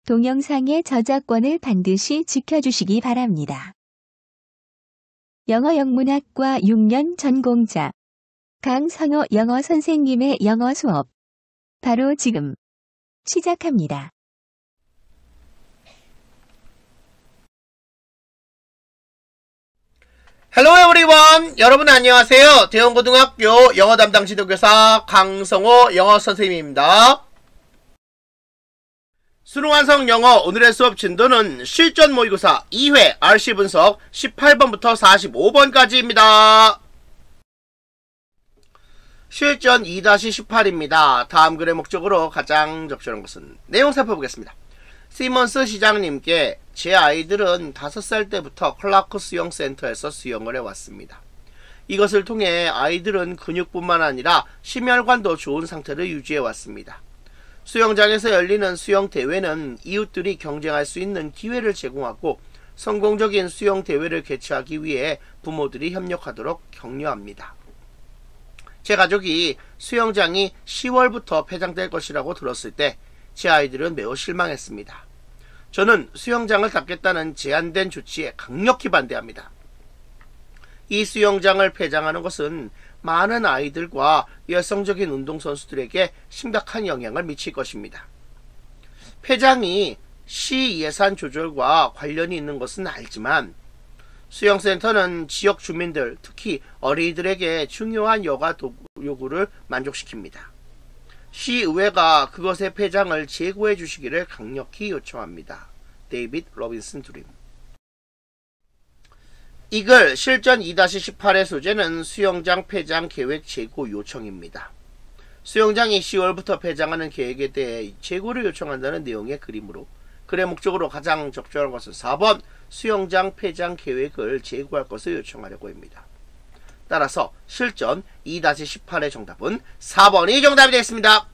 동영상의 저작권을 반드시 지켜주시기 바랍니다. 영어영문학과 6년 전공자 강선호 영어 선생님의 영어 수업 바로 지금 시작합니다. Hello everyone! 여러분 안녕하세요. 대원고등학교 영어 담당 지도교사 강성호 영어 선생님입니다. 수능완성 영어 오늘의 수업 진도는 실전 모의고사 2회 RC 분석 18번부터 45번까지입니다. 실전 2-18입니다. 다음 글의 목적으로 가장 적절한 것은 내용 살펴보겠습니다. 시먼스 시장님께 제 아이들은 5살 때부터 클라크 수영센터에서 수영을 해왔습니다. 이것을 통해 아이들은 근육뿐만 아니라 심혈관도 좋은 상태를 유지해왔습니다. 수영장에서 열리는 수영대회는 이웃들이 경쟁할 수 있는 기회를 제공하고 성공적인 수영대회를 개최하기 위해 부모들이 협력하도록 격려합니다. 제 가족이 수영장이 10월부터 폐장될 것이라고 들었을 때 제 아이들은 매우 실망했습니다. 저는 수영장을 닫겠다는 제한된 조치에 강력히 반대합니다. 이 수영장을 폐장하는 것은 많은 아이들과 열성적인 운동선수들에게 심각한 영향을 미칠 것입니다. 폐장이 시 예산 조절과 관련이 있는 것은 알지만 수영센터는 지역 주민들, 특히 어린이들에게 중요한 여가 요구를 만족시킵니다. 시의회가 그것의 폐장을 재고해 주시기를 강력히 요청합니다. 데이빗 로빈슨 드림. 이 글 실전 2-18의 소재는 수영장 폐장 계획 재고 요청입니다. 수영장이 10월부터 폐장하는 계획에 대해 재고를 요청한다는 내용의 그림으로 글의 목적으로 가장 적절한 것은 4번 수영장 폐장 계획을 재고할 것을 요청하려고 합니다. 따라서 실전 2-18의 정답은 4번이 정답이 되겠습니다.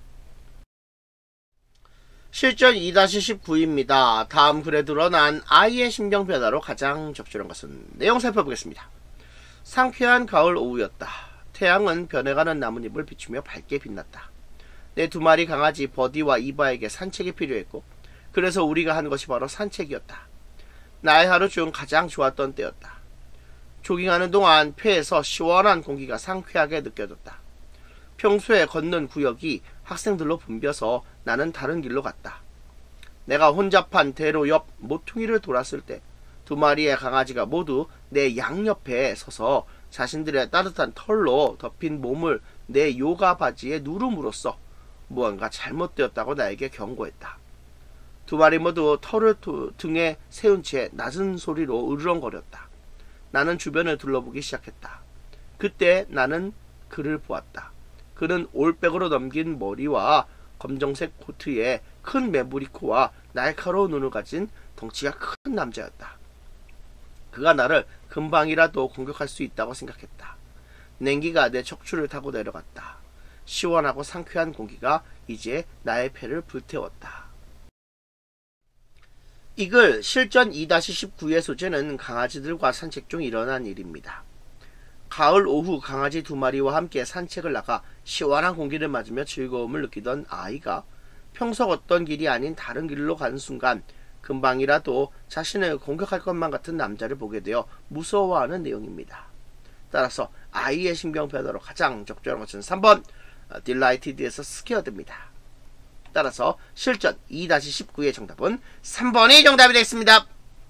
실전 2-19입니다. 다음 글에 드러난 아이의 심경 변화로 가장 적절한 것은 내용 살펴보겠습니다. 상쾌한 가을 오후였다. 태양은 변해가는 나뭇잎을 비추며 밝게 빛났다. 내 2마리 강아지 버디와 이바에게 산책이 필요했고 그래서 우리가 한 것이 바로 산책이었다. 나의 하루 중 가장 좋았던 때였다. 조깅하는 동안 폐에서 시원한 공기가 상쾌하게 느껴졌다. 평소에 걷는 구역이 학생들로 붐벼서 나는 다른 길로 갔다. 내가 혼잡한 대로 옆 모퉁이를 돌았을 때 2마리의 강아지가 모두 내 양옆에 서서 자신들의 따뜻한 털로 덮인 몸을 내 요가 바지에 누름으로써 무언가 잘못되었다고 나에게 경고했다. 2마리 모두 털을 등에 세운 채 낮은 소리로 으르렁거렸다. 나는 주변을 둘러보기 시작했다. 그때 나는 그를 보았다. 그는 올백으로 넘긴 머리와 검정색 코트에 큰 매부리 코와 날카로운 눈을 가진 덩치가 큰 남자였다. 그가 나를 금방이라도 공격할 수 있다고 생각했다. 냉기가 내 척추를 타고 내려갔다. 시원하고 상쾌한 공기가 이제 나의 폐를 불태웠다. 이 글 실전 2-19의 소재는 강아지들과 산책 중 일어난 일입니다. 가을 오후 강아지 2마리와 함께 산책을 나가 시원한 공기를 맞으며 즐거움을 느끼던 아이가 평소 걷던 길이 아닌 다른 길로 가는 순간 금방이라도 자신을 공격할 것만 같은 남자를 보게 되어 무서워하는 내용입니다. 따라서 아이의 심경 변화로 가장 적절한 것은 3번 딜라이티드에서 스케어드입니다. 따라서 실전 2-19의 정답은 3번이 정답이 되겠습니다.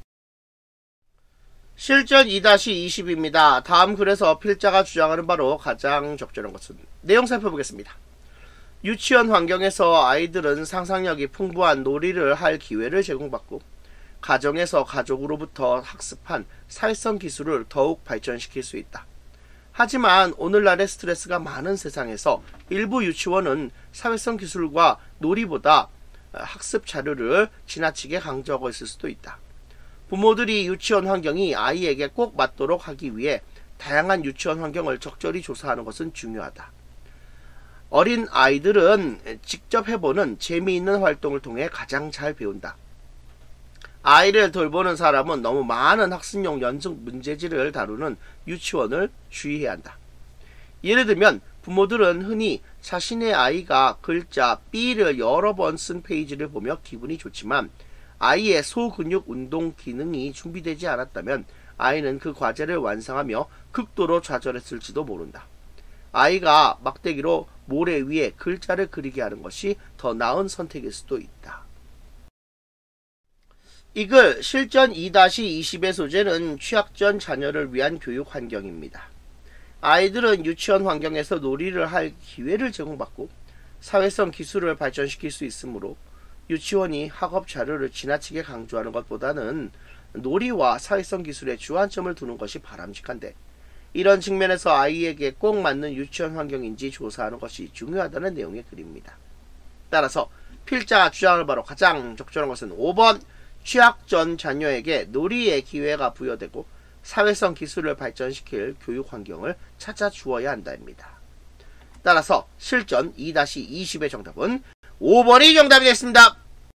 실전 2-20입니다. 다음 글에서 필자가 주장하는 바로 가장 적절한 것은 내용 살펴보겠습니다. 유치원 환경에서 아이들은 상상력이 풍부한 놀이를 할 기회를 제공받고 가정에서 가족으로부터 학습한 사회성 기술을 더욱 발전시킬 수 있다. 하지만 오늘날의 스트레스가 많은 세상에서 일부 유치원은 사회성 기술과 놀이보다 학습 자료를 지나치게 강조하고 있을 수도 있다. 부모들이 유치원 환경이 아이에게 꼭 맞도록 하기 위해 다양한 유치원 환경을 적절히 조사하는 것은 중요하다. 어린 아이들은 직접 해보는 재미있는 활동을 통해 가장 잘 배운다. 아이를 돌보는 사람은 너무 많은 학습용 연속 문제지를 다루는 유치원을 주의해야 한다. 예를 들면 부모들은 흔히 자신의 아이가 글자 B를 여러 번 쓴 페이지를 보며 기분이 좋지만 아이의 소근육 운동 기능이 준비되지 않았다면 아이는 그 과제를 완성하며 극도로 좌절했을지도 모른다. 아이가 막대기로 모래 위에 글자를 그리게 하는 것이 더 나은 선택일 수도 있다. 이글 실전 2-20의 소재는 취약전 자녀를 위한 교육 환경입니다. 아이들은 유치원 환경에서 놀이를 할 기회를 제공받고 사회성 기술을 발전시킬 수 있으므로 유치원이 학업 자료를 지나치게 강조하는 것보다는 놀이와 사회성 기술에 주안점을 두는 것이 바람직한데, 이런 측면에서 아이에게 꼭 맞는 유치원 환경인지 조사하는 것이 중요하다는 내용의 글입니다. 따라서 필자가 주장을 바로 가장 적절한 것은 5번 취약전 자녀에게 놀이의 기회가 부여되고 사회성 기술을 발전시킬 교육 환경을 찾아 주어야 한다입니다. 따라서 실전 2-20의 정답은 5번이 정답이 됐습니다.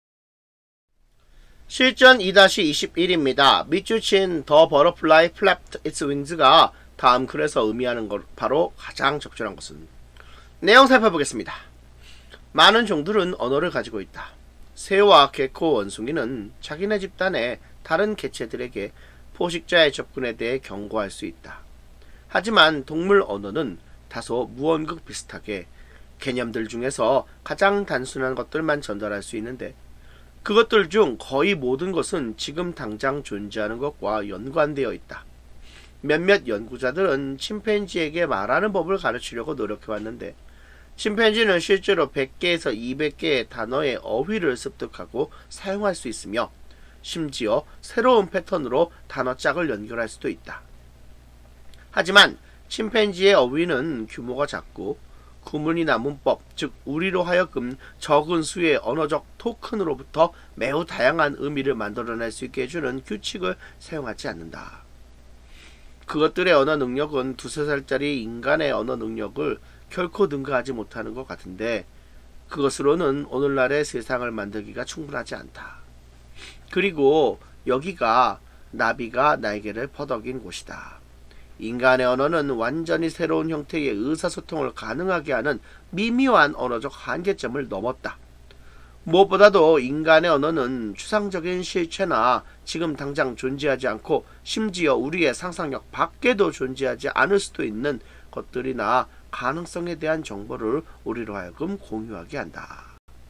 실전 2-21입니다. 밑줄친 The butterfly flapped its wings가 다음 글에서 의미하는 것 바로 가장 적절한 것은, 내용 살펴보겠습니다. 많은 종들은 언어를 가지고 있다. 새와 개코, 원숭이는 자기네 집단의 다른 개체들에게 포식자의 접근에 대해 경고할 수 있다. 하지만 동물 언어는 다소 무언극 비슷하게 개념들 중에서 가장 단순한 것들만 전달할 수 있는데, 그것들 중 거의 모든 것은 지금 당장 존재하는 것과 연관되어 있다. 몇몇 연구자들은 침팬지에게 말하는 법을 가르치려고 노력해왔는데, 침팬지는 실제로 100개에서 200개의 단어의 어휘를 습득하고 사용할 수 있으며 심지어 새로운 패턴으로 단어짝을 연결할 수도 있다. 하지만 침팬지의 어휘는 규모가 작고 구문이나 문법, 즉 우리로 하여금 적은 수의 언어적 토큰으로부터 매우 다양한 의미를 만들어낼 수 있게 해주는 규칙을 사용하지 않는다. 그것들의 언어 능력은 2-3살짜리 인간의 언어 능력을 결코 능가하지 못하는 것 같은데, 그것으로는 오늘날의 세상을 만들기가 충분하지 않다. 그리고 여기가 나비가 날개를 퍼덕인 곳이다. 인간의 언어는 완전히 새로운 형태의 의사소통을 가능하게 하는 미묘한 언어적 한계점을 넘었다. 무엇보다도 인간의 언어는 추상적인 실체나 지금 당장 존재하지 않고 심지어 우리의 상상력 밖에도 존재하지 않을 수도 있는 것들이나 가능성에 대한 정보를 우리로 하여금 공유하게 한다.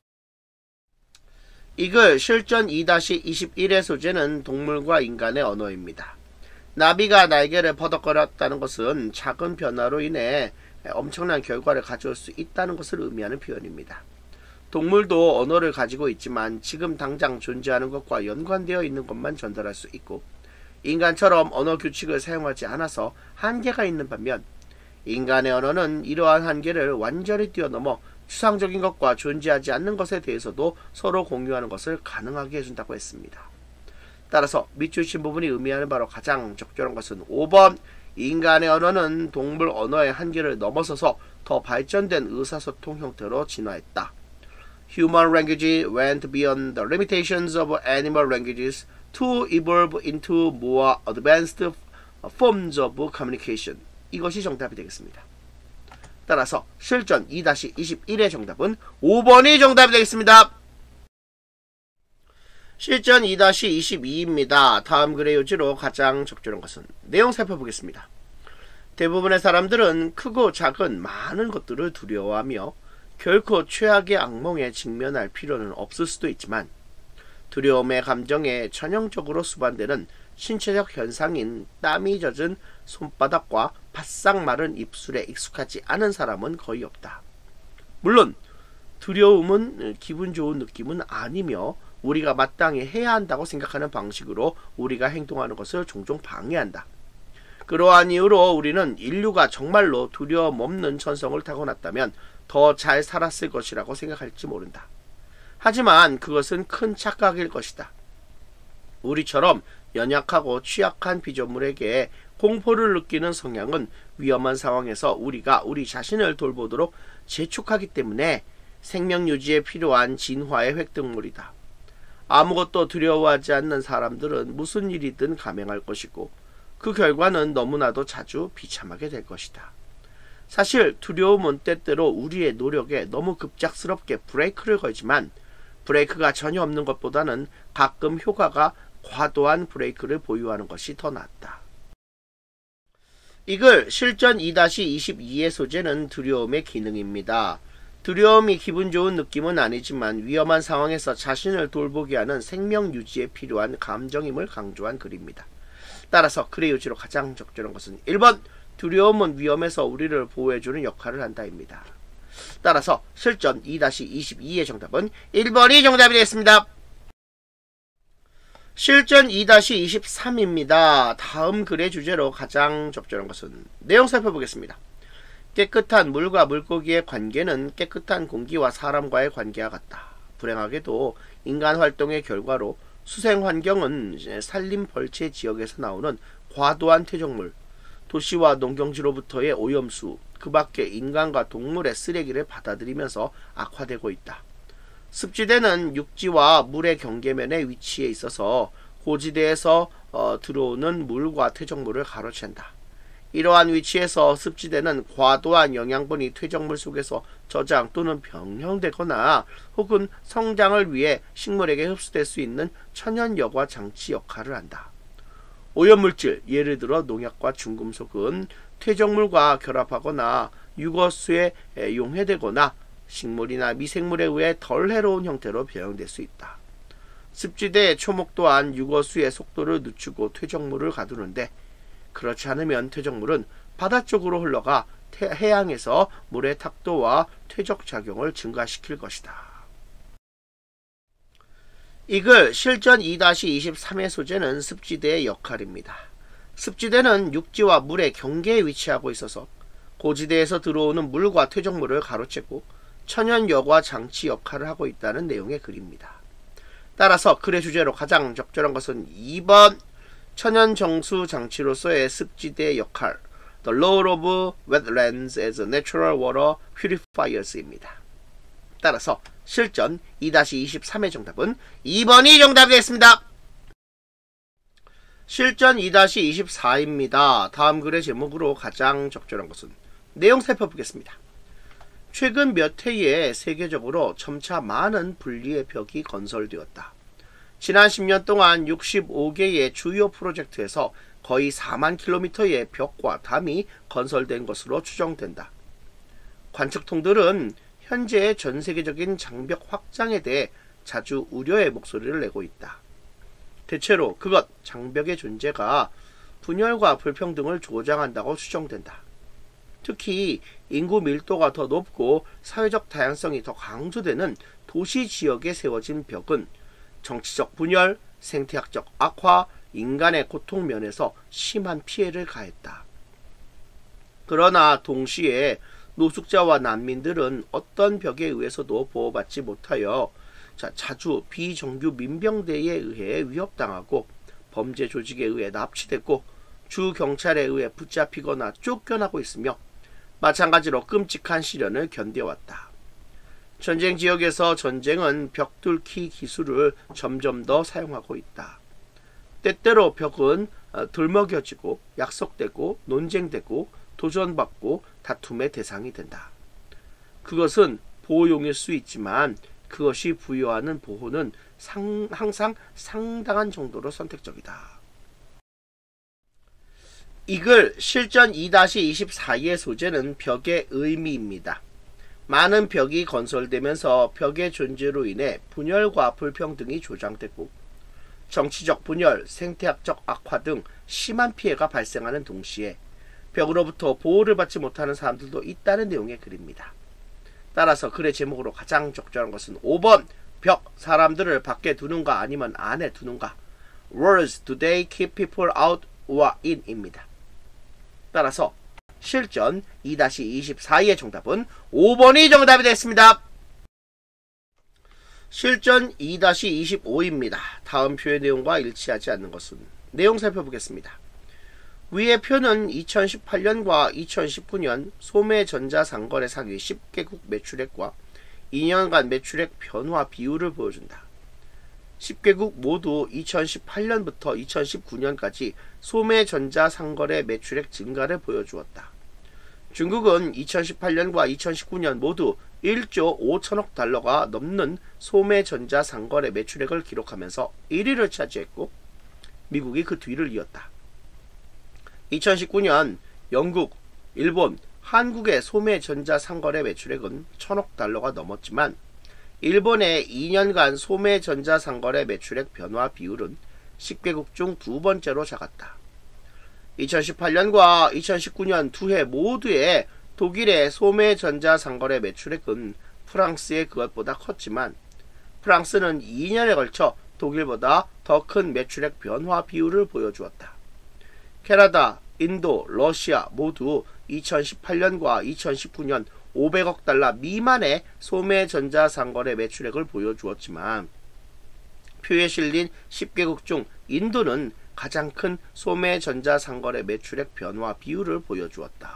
이글 실전 2-21의 소재는 동물과 인간의 언어입니다. 나비가 날개를 퍼덕거렸다는 것은 작은 변화로 인해 엄청난 결과를 가져올 수 있다는 것을 의미하는 표현입니다. 동물도 언어를 가지고 있지만 지금 당장 존재하는 것과 연관되어 있는 것만 전달할 수 있고, 인간처럼 언어 규칙을 사용하지 않아서 한계가 있는 반면, 인간의 언어는 이러한 한계를 완전히 뛰어넘어 추상적인 것과 존재하지 않는 것에 대해서도 서로 공유하는 것을 가능하게 해준다고 했습니다. 따라서 밑줄 친 부분이 의미하는 바로 가장 적절한 것은 5번 인간의 언어는 동물 언어의 한계를 넘어서서 더 발전된 의사소통 형태로 진화했다. Human language went beyond the limitations of animal languages to evolve into more advanced forms of communication. 이것이 정답이 되겠습니다. 따라서 실전 2-21의 정답은 5번이 정답이 되겠습니다. 실전 2-22입니다. 다음 글의 요지로 가장 적절한 것은, 내용 살펴보겠습니다. 대부분의 사람들은 크고 작은 많은 것들을 두려워하며 결코 최악의 악몽에 직면할 필요는 없을 수도 있지만, 두려움의 감정에 전형적으로 수반되는 신체적 현상인 땀이 젖은 손바닥과 바싹 마른 입술에 익숙하지 않은 사람은 거의 없다. 물론 두려움은 기분 좋은 느낌은 아니며 우리가 마땅히 해야 한다고 생각하는 방식으로 우리가 행동하는 것을 종종 방해한다. 그러한 이유로 우리는 인류가 정말로 두려움 없는 천성을 타고났다면 더 잘 살았을 것이라고 생각할지 모른다. 하지만 그것은 큰 착각일 것이다. 우리처럼 연약하고 취약한 피조물에게 공포를 느끼는 성향은 위험한 상황에서 우리가 우리 자신을 돌보도록 재촉하기 때문에 생명 유지에 필요한 진화의 획득물이다. 아무것도 두려워하지 않는 사람들은 무슨 일이든 감행할 것이고, 그 결과는 너무나도 자주 비참하게 될 것이다. 사실 두려움은 때때로 우리의 노력에 너무 급작스럽게 브레이크를 걸지만, 브레이크가 전혀 없는 것보다는 가끔 효과가 과도한 브레이크를 보유하는 것이 더 낫다. 이글 실전 2-22의 소재는 두려움의 기능입니다. 두려움이 기분 좋은 느낌은 아니지만 위험한 상황에서 자신을 돌보게 하는 생명 유지에 필요한 감정임을 강조한 글입니다. 따라서 글의 요지로 가장 적절한 것은 1번 두려움은 위험에서 우리를 보호해주는 역할을 한다입니다. 따라서 실전 2-22의 정답은 1번이 정답이 되겠습니다. 실전 2-23입니다. 다음 글의 주제로 가장 적절한 것은 내용 살펴보겠습니다. 깨끗한 물과 물고기의 관계는 깨끗한 공기와 사람과의 관계와 같다. 불행하게도 인간 활동의 결과로 수생 환경은 산림 벌채 지역에서 나오는 과도한 퇴적물, 도시와 농경지로부터의 오염수, 그 밖에 인간과 동물의 쓰레기를 받아들이면서 악화되고 있다. 습지대는 육지와 물의 경계면에 위치해 있어서 고지대에서 들어오는 물과 퇴적물을 가로챈다. 이러한 위치에서 습지대는 과도한 영양분이 퇴적물 속에서 저장 또는 변형되거나 혹은 성장을 위해 식물에게 흡수될 수 있는 천연 여과 장치 역할을 한다. 오염물질, 예를 들어 농약과 중금속은 퇴적물과 결합하거나 유거수에 용해되거나 식물이나 미생물에 의해 덜 해로운 형태로 변형될 수 있다. 습지대의 초목 또한 유거수의 속도를 늦추고 퇴적물을 가두는데 그렇지 않으면 퇴적물은 바다 쪽으로 흘러가 해양에서 물의 탁도와 퇴적 작용을 증가시킬 것이다. 이글 실전 2-23의 소재는 습지대의 역할입니다. 습지대는 육지와 물의 경계에 위치하고 있어서 고지대에서 들어오는 물과 퇴적물을 가로채고 천연 여과 장치 역할을 하고 있다는 내용의 글입니다. 따라서 글의 주제로 가장 적절한 것은 2번 천연 정수 장치로서의 습지대의 역할 The role of wetlands as natural water purifiers입니다. 따라서 실전 2-23의 정답은 2번이 정답이 되겠습니다. 실전 2-24입니다. 다음 글의 제목으로 가장 적절한 것은 내용 살펴보겠습니다. 최근 몇 해에 세계적으로 점차 많은 분리의 벽이 건설되었다. 지난 10년 동안 65개의 주요 프로젝트에서 거의 4만 킬로미터의 벽과 담이 건설된 것으로 추정된다. 관측통들은 현재의 전 세계적인 장벽 확장에 대해 자주 우려의 목소리를 내고 있다. 대체로 그것, 장벽의 존재가 분열과 불평등을 조장한다고 추정된다. 특히 인구 밀도가 더 높고 사회적 다양성이 더 강조되는 도시 지역에 세워진 벽은 정치적 분열, 생태학적 악화, 인간의 고통 면에서 심한 피해를 가했다. 그러나 동시에 노숙자와 난민들은 어떤 벽에 의해서도 보호받지 못하여 자주 비정규 민병대에 의해 위협당하고 범죄 조직에 의해 납치됐고 주 경찰에 의해 붙잡히거나 쫓겨나고 있으며 마찬가지로 끔찍한 시련을 견뎌왔다. 전쟁 지역에서 전쟁은 벽 뚫기 기술을 점점 더 사용하고 있다. 때때로 벽은 들먹여지고 약속되고 논쟁되고 도전받고 다툼의 대상이 된다. 그것은 보호용일 수 있지만 그것이 부여하는 보호는 항상 상당한 정도로 선택적이다. 이글 실전 2-24의 소재는 벽의 의미입니다. 많은 벽이 건설되면서 벽의 존재로 인해 분열과 불평등이 조장되고 정치적 분열, 생태학적 악화 등 심한 피해가 발생하는 동시에 벽으로부터 보호를 받지 못하는 사람들도 있다는 내용의 글입니다. 따라서 글의 제목으로 가장 적절한 것은 5번 벽, 사람들을 밖에 두는가 아니면 안에 두는가 Walls, do they keep people out or in? 입니다. 따라서 실전 2-24의 정답은 5번이 정답이 됐습니다. 실전 2-25입니다. 다음 표의 내용과 일치하지 않는 것은 내용 살펴보겠습니다. 위의 표는 2018년과 2019년 소매 전자상거래 상위 10개국 매출액과 2년간 매출액 변화 비율을 보여준다. 10개국 모두 2018년부터 2019년까지 소매 전자상거래 매출액 증가를 보여주었다. 중국은 2018년과 2019년 모두 1조 5천억 달러가 넘는 소매전자 상거래 매출액을 기록하면서 1위를 차지했고 미국이 그 뒤를 이었다. 2019년 영국, 일본, 한국의 소매전자 상거래 매출액은 1,000억 달러가 넘었지만 일본의 2년간 소매전자 상거래 매출액 변화 비율은 10개국 중 두 번째로 작았다. 2018년과 2019년 두 해 모두의 독일의 소매전자 상거래 매출액은 프랑스의 그것보다 컸지만 프랑스는 2년에 걸쳐 독일보다 더 큰 매출액 변화 비율을 보여주었다. 캐나다, 인도, 러시아 모두 2018년과 2019년 500억 달러 미만의 소매전자 상거래 매출액을 보여주었지만 표에 실린 10개국 중 인도는 가장 큰 소매전자 상거래 매출액 변화 비율을 보여주었다.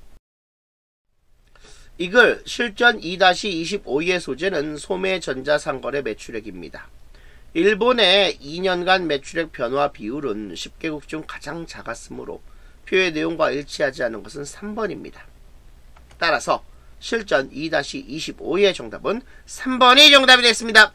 이글 실전 2-25의 소재는 소매전자 상거래 매출액입니다. 일본의 2년간 매출액 변화 비율은 10개국 중 가장 작았으므로 표의 내용과 일치하지 않은 것은 3번입니다. 따라서 실전 2-25의 정답은 3번이 정답이 됐습니다.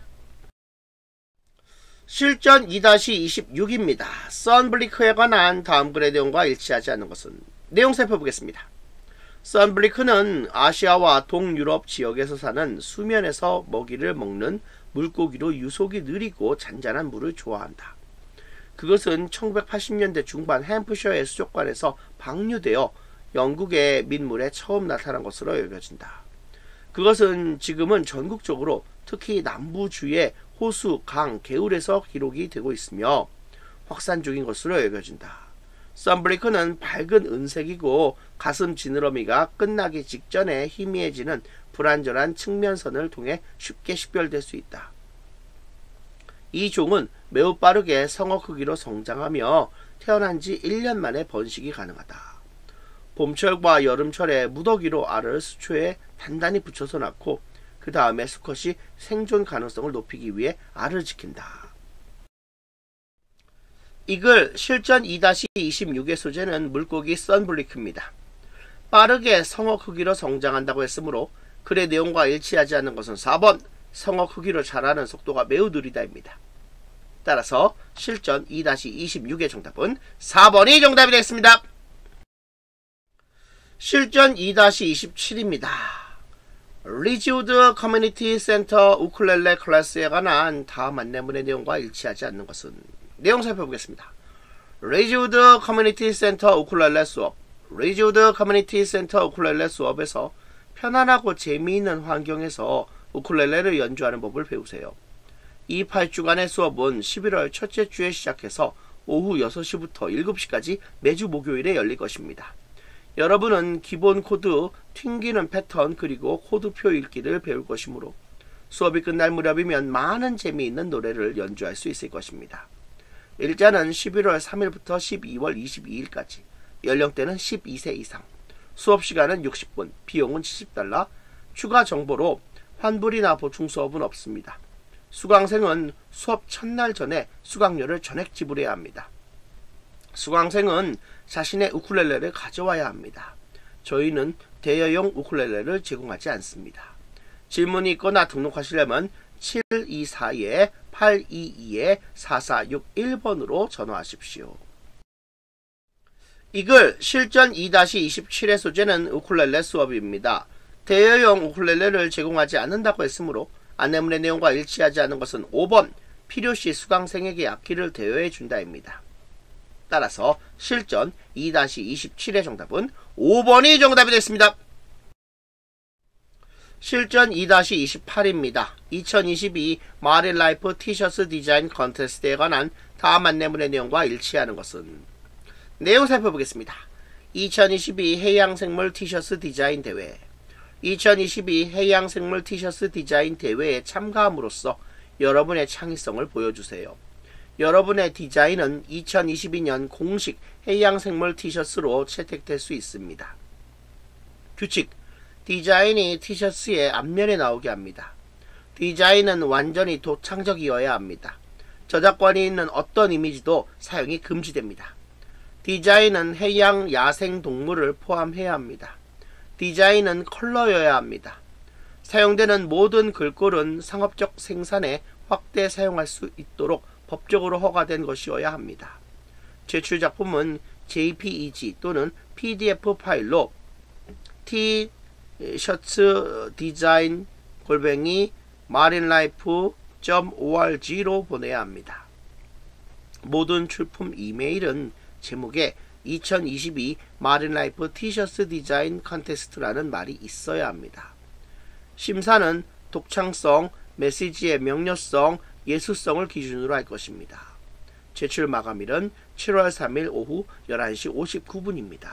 실전 2-26입니다. 선블리크에 관한 다음 글의 내용과 일치하지 않는 것은 내용 살펴보겠습니다. 선블리크는 아시아와 동유럽 지역에서 사는 수면에서 먹이를 먹는 물고기로 유속이 느리고 잔잔한 물을 좋아한다. 그것은 1980년대 중반 햄프셔의 수족관에서 방류되어 영국의 민물에 처음 나타난 것으로 여겨진다. 그것은 지금은 전국적으로 특히 남부주의 호수, 강, 개울에서 기록이 되고 있으며 확산 중인 것으로 여겨진다. 선블리크는 밝은 은색이고 가슴 지느러미가 끝나기 직전에 희미해지는 불안전한 측면선을 통해 쉽게 식별될 수 있다. 이 종은 매우 빠르게 성어 크기로 성장하며 태어난 지 1년 만에 번식이 가능하다. 봄철과 여름철에 무더기로 알을 수초에 단단히 붙여서 낳고 그 다음에 수컷이 생존 가능성을 높이기 위해 알을 지킨다. 이글 실전 2-26의 소재는 물고기 선블리크입니다. 빠르게 성어 크기로 성장한다고 했으므로 글의 내용과 일치하지 않는 것은 4번 성어 크기로 자라는 속도가 매우 느리다입니다. 따라서 실전 2-26의 정답은 4번이 정답이 됐습니다. 실전 2-27입니다. 리지우드 커뮤니티 센터 우쿨렐레 클래스에 관한 다음 안내문의 내용과 일치하지 않는 것은 내용 살펴보겠습니다. 리지우드 커뮤니티 센터 우쿨렐레 수업. 리지우드 커뮤니티 센터 우쿨렐레 수업에서 편안하고 재미있는 환경에서 우쿨렐레를 연주하는 법을 배우세요. 이 8주간의 수업은 11월 첫째 주에 시작해서 오후 6시부터 7시까지 매주 목요일에 열릴 것입니다. 여러분은 기본 코드, 튕기는 패턴 그리고 코드표 읽기를 배울 것이므로 수업이 끝날 무렵이면 많은 재미있는 노래를 연주할 수 있을 것입니다. 일자는 11월 3일부터 12월 22일까지, 연령대는 12세 이상, 수업시간은 60분, 비용은 $70, 추가 정보로 환불이나 보충 수업은 없습니다. 수강생은 수업 첫날 전에 수강료를 전액 지불해야 합니다. 수강생은 자신의 우쿨렐레를 가져와야 합니다. 저희는 대여용 우쿨렐레를 제공하지 않습니다. 질문이 있거나 등록하시려면 724-822-4461번으로 전화하십시오. 이글 실전 2-27의 소재는 우쿨렐레 수업입니다. 대여용 우쿨렐레를 제공하지 않는다고 했으므로 안내문의 내용과 일치하지 않은 것은 5번 필요시 수강생에게 악기를 대여해 준다입니다. 따라서 실전 2-27의 정답은 5번이 정답이 됐습니다. 실전 2-28입니다. 2022 마린라이프 티셔츠 디자인 컨테스트에 관한 다음 안내문의 내용과 일치하는 것은 내용 살펴보겠습니다. 2022 해양생물 티셔츠 디자인 대회. 2022 해양생물 티셔츠 디자인 대회에 참가함으로써 여러분의 창의성을 보여주세요. 여러분의 디자인은 2022년 공식 해양생물 티셔츠로 채택될 수 있습니다. 규칙: 디자인이 티셔츠의 앞면에 나오게 합니다. 디자인은 완전히 도창적이어야 합니다. 저작권이 있는 어떤 이미지도 사용이 금지됩니다. 디자인은 해양 야생 동물을 포함해야 합니다. 디자인은 컬러여야 합니다. 사용되는 모든 글꼴은 상업적 생산에 확대 사용할 수 있도록 법적으로 허가된 것이어야 합니다. 제출 작품은 JPEG 또는 PDF 파일로 tshirtdesign@marinelife.org로 보내야 합니다. 모든 출품 이메일은 제목에 2022 마린라이프 티셔츠 디자인 컨테스트라는 말이 있어야 합니다. 심사는 독창성, 메시지의 명료성, 예술성을 기준으로 할 것입니다. 제출 마감일은 7월 3일 오후 11시 59분입니다.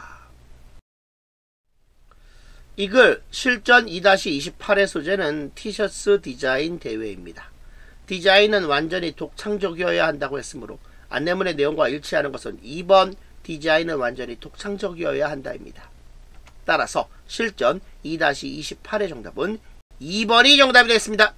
이글 실전 2-28의 소재는 티셔츠 디자인 대회입니다. 디자인은 완전히 독창적이어야 한다고 했으므로 안내문의 내용과 일치하는 것은 2번 디자인은 완전히 독창적이어야 한다입니다. 따라서 실전 2-28의 정답은 2번이 정답이 되겠습니다.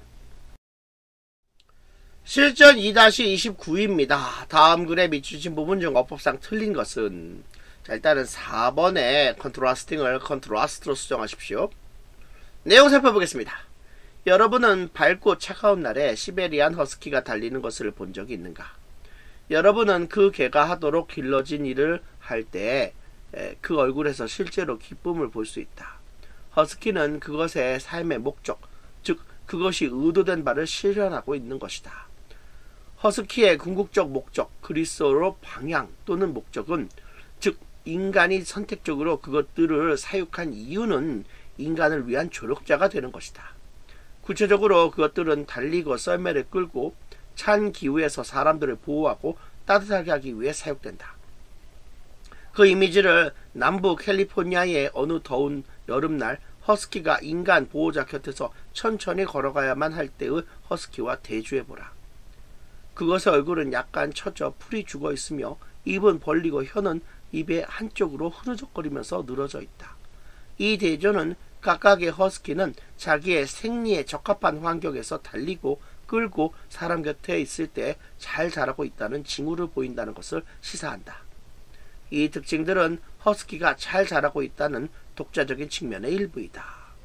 실전 2-29입니다. 다음 글에 밑줄친 부분 중 어법상 틀린 것은 일단은 4번의 컨트라스팅을 컨트라스트로 수정하십시오. 내용 살펴보겠습니다. 여러분은 밝고 차가운 날에 시베리안 허스키가 달리는 것을 본 적이 있는가? 여러분은 그 개가 하도록 길러진 일을 할 때 그 얼굴에서 실제로 기쁨을 볼 수 있다. 허스키는 그것의 삶의 목적, 즉 그것이 의도된 바를 실현하고 있는 것이다. 허스키의 궁극적 목적, 그리스어로 방향 또는 목적은, 즉 인간이 선택적으로 그것들을 사육한 이유는 인간을 위한 조력자가 되는 것이다. 구체적으로 그것들은 달리고 썰매를 끌고 찬 기후에서 사람들을 보호하고 따뜻하게 하기 위해 사육된다. 그 이미지를 남부 캘리포니아의 어느 더운 여름날 허스키가 인간 보호자 곁에서 천천히 걸어가야만 할 때의 허스키와 대조해보라. 그것의 얼굴은 약간 처져 풀이 죽어 있으며 입은 벌리고 혀는 입의 한쪽으로 흐느적거리면서 늘어져 있다. 이 대조는 각각의 허스키는 자기의 생리에 적합한 환경에서 달리고 끌고 사람 곁에 있을 때 잘 자라고 있다는 징후를 보인다는 것을 시사한다. 이 특징들은 허스키가 잘 자라고 있다는 독자적인 측면의 일부이다.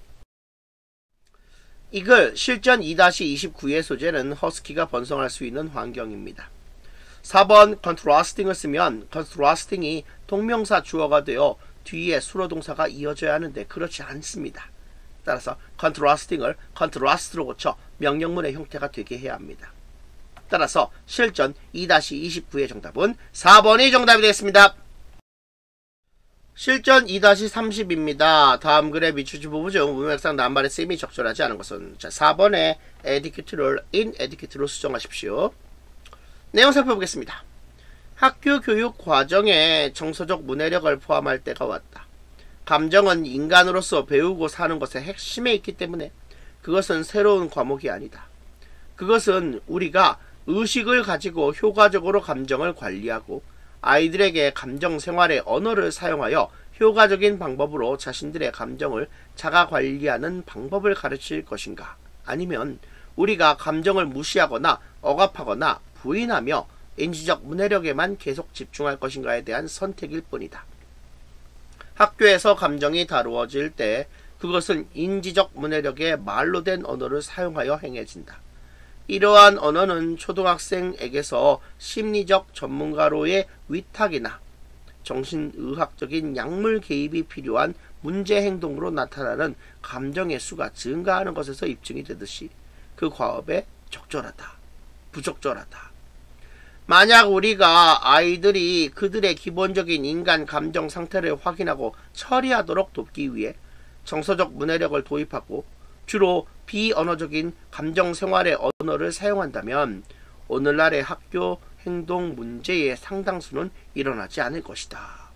이글 실전 2-29의 소재는 허스키가 번성할 수 있는 환경입니다. 4번 컨트라스팅을 쓰면 컨트라스팅이 동명사 주어가 되어 뒤에 수로 동사가 이어져야 하는데 그렇지 않습니다. 따라서 컨트라스팅을 컨트라스트로 고쳐 명령문의 형태가 되게 해야 합니다. 따라서 실전 2-29의 정답은 4번이 정답이 되겠습니다. 실전 2-30입니다. 다음 글의 밑줄친 부분 중 문맥상 낱말의 쓰임이 적절하지 않은 것은 4번의 에디큐트를 in에디큐트로 수정하십시오. 내용 살펴보겠습니다. 학교 교육 과정에 정서적 문해력을 포함할 때가 왔다. 감정은 인간으로서 배우고 사는 것의 핵심에 있기 때문에 그것은 새로운 과목이 아니다. 그것은 우리가 의식을 가지고 효과적으로 감정을 관리하고 아이들에게 감정 생활의 언어를 사용하여 효과적인 방법으로 자신들의 감정을 자가 관리하는 방법을 가르칠 것인가, 아니면 우리가 감정을 무시하거나 억압하거나 부인하며 인지적 문해력에만 계속 집중할 것인가에 대한 선택일 뿐이다. 학교에서 감정이 다루어질 때 그것은 인지적 문해력의 말로 된 언어를 사용하여 행해진다. 이러한 언어는 초등학생에게서 심리적 전문가로의 위탁이나 정신의학적인 약물 개입이 필요한 문제 행동으로 나타나는 감정의 수가 증가하는 것에서 입증이 되듯이 그 과업에 적절하다, 부적절하다. 만약 우리가 아이들이 그들의 기본적인 인간 감정 상태를 확인하고 처리하도록 돕기 위해 정서적 문해력을 도입하고 주로 비언어적인 감정 생활의 언어를 사용한다면 오늘날의 학교 행동 문제의 상당수는 일어나지 않을 것이다.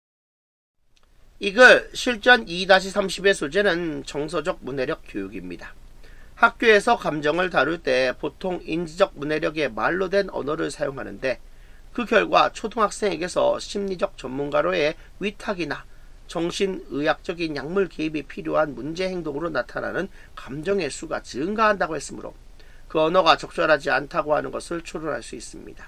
이글 실전 2-30의 소재는 정서적 문해력 교육입니다. 학교에서 감정을 다룰 때 보통 인지적 문해력의 말로 된 언어를 사용하는데 그 결과 초등학생에게서 심리적 전문가로의 위탁이나 정신의학적인 약물 개입이 필요한 문제 행동으로 나타나는 감정의 수가 증가한다고 했으므로 그 언어가 적절하지 않다고 하는 것을 추론할 수 있습니다.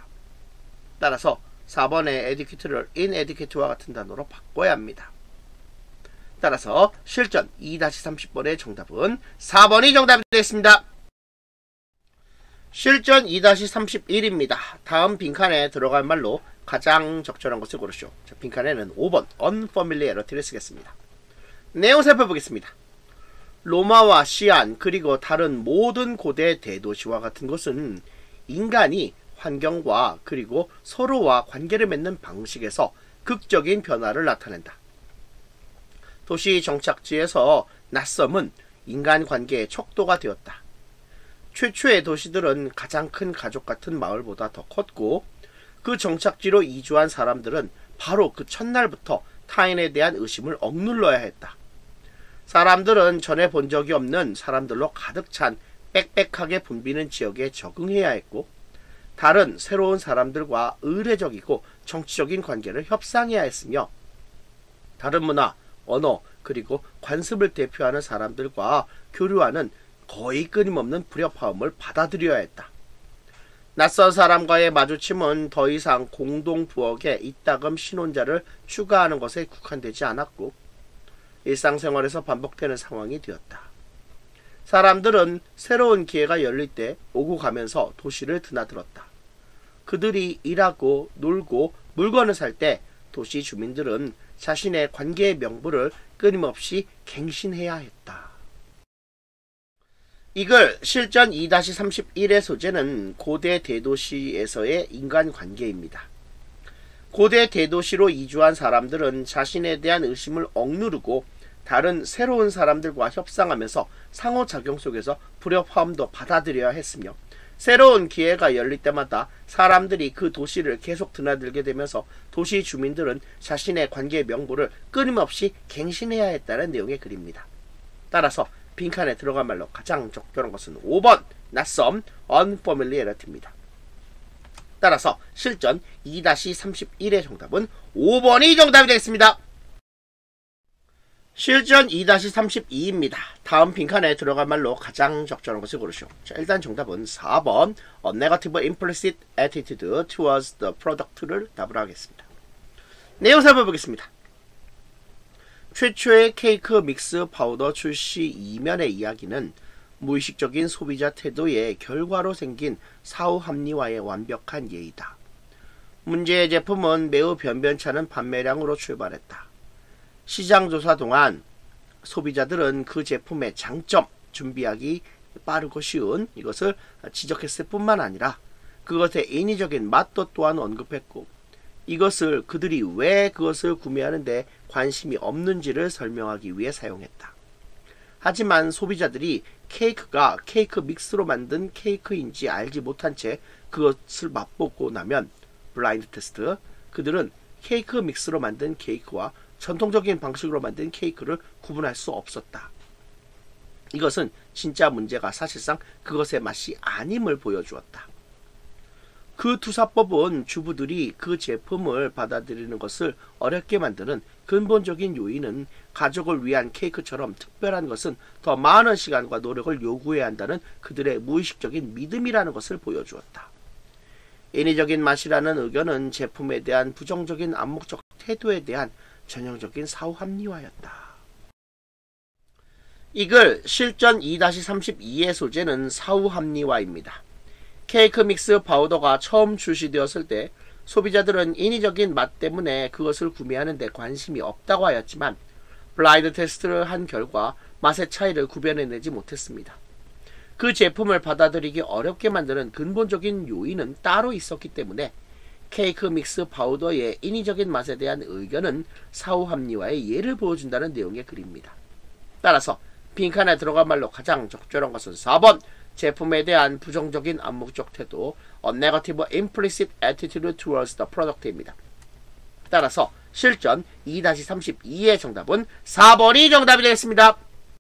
따라서 4번의 에디큐트를 in에디큐트와 같은 단어로 바꿔야 합니다. 따라서 실전 2-30번의 정답은 4번이 정답이 되겠습니다. 실전 2-31입니다. 다음 빈칸에 들어갈 말로 가장 적절한 것을 고르시오. 자, 빈칸에는 5번 unfamiliarity를 쓰겠습니다. 내용 살펴보겠습니다. 로마와 시안 그리고 다른 모든 고대 대도시와 같은 것은 인간이 환경과 그리고 서로와 관계를 맺는 방식에서 극적인 변화를 나타낸다. 도시 정착지에서 낯섦은 인간관계의 척도가 되었다. 최초의 도시들은 가장 큰 가족 같은 마을보다 더 컸고 그 정착지로 이주한 사람들은 바로 그 첫날부터 타인에 대한 의심을 억눌러야 했다. 사람들은 전에 본 적이 없는 사람들로 가득 찬 빽빽하게 붐비는 지역에 적응해야 했고 다른 새로운 사람들과 의례적이고 정치적인 관계를 협상해야 했으며 다른 문화, 언어, 그리고 관습을 대표하는 사람들과 교류하는 거의 끊임없는 불협화음을 받아들여야 했다. 낯선 사람과의 마주침은 더 이상 공동 부엌에 이따금 신혼자를 추가하는 것에 국한되지 않았고 일상생활에서 반복되는 상황이 되었다. 사람들은 새로운 기회가 열릴 때 오고 가면서 도시를 드나들었다. 그들이 일하고 놀고 물건을 살 때 도시 주민들은 자신의 관계의 명분을 끊임없이 갱신해야 했다. 이글 실전 2-31의 소재는 고대 대도시에서의 인간관계입니다. 고대 대도시로 이주한 사람들은 자신에 대한 의심을 억누르고 다른 새로운 사람들과 협상하면서 상호작용 속에서 불협화음도 받아들여야 했으며 새로운 기회가 열릴 때마다 사람들이 그 도시를 계속 드나들게 되면서 도시 주민들은 자신의 관계의 명분을 끊임없이 갱신해야 했다는 내용의 글입니다. 따라서 빈칸에 들어간 말로 가장 적절한 것은 5번 낯섦 unfamiliarity입니다. 따라서 실전 2-31의 정답은 5번이 정답이 되겠습니다. 실전 2-32입니다. 다음 빈칸에 들어갈 말로 가장 적절한 것을 고르시오. 자, 일단 정답은 4번 A negative implicit attitude towards the product를 답을 하겠습니다. 내용 살펴보겠습니다. 최초의 케이크 믹스 파우더 출시 이면의 이야기는 무의식적인 소비자 태도의 결과로 생긴 사후 합리화의 완벽한 예이다. 문제의 제품은 매우 변변찮은 판매량으로 출발했다. 시장조사 동안 소비자들은 그 제품의 장점, 준비하기 빠르고 쉬운 이것을 지적했을 뿐만 아니라 그것의 인위적인 맛도 또한 언급했고 이것을 그들이 왜 그것을 구매하는데 관심이 없는지를 설명하기 위해 사용했다. 하지만 소비자들이 케이크가 케이크 믹스로 만든 케이크인지 알지 못한 채 그것을 맛보고 나면 블라인드 테스트 그들은 케이크 믹스로 만든 케이크와 전통적인 방식으로 만든 케이크를 구분할 수 없었다. 이것은 진짜 문제가 사실상 그것의 맛이 아님을 보여주었다. 그 투사법은 주부들이 그 제품을 받아들이는 것을 어렵게 만드는 근본적인 요인은 가족을 위한 케이크처럼 특별한 것은 더 많은 시간과 노력을 요구해야 한다는 그들의 무의식적인 믿음이라는 것을 보여주었다. 인위적인 맛이라는 의견은 제품에 대한 부정적인 암묵적 태도에 대한 전형적인 사후 합리화였다. 이글 실전 2-32의 소재는 사후 합리화입니다. 케이크 믹스 파우더가 처음 출시되었을 때 소비자들은 인위적인 맛 때문에 그것을 구매하는 데 관심이 없다고 하였지만 블라인드 테스트를 한 결과 맛의 차이를 구별해내지 못했습니다. 그 제품을 받아들이기 어렵게 만드는 근본적인 요인은 따로 있었기 때문에 케이크 믹스 파우더의 인위적인 맛에 대한 의견은 사후 합리화의 예를 보여준다는 내용의 글입니다. 따라서 빈칸에 들어간 말로 가장 적절한 것은 4번 제품에 대한 부정적인 암묵적 태도 A negative implicit attitude towards the product입니다. 따라서 실전 2-32의 정답은 4번이 정답이 되겠습니다.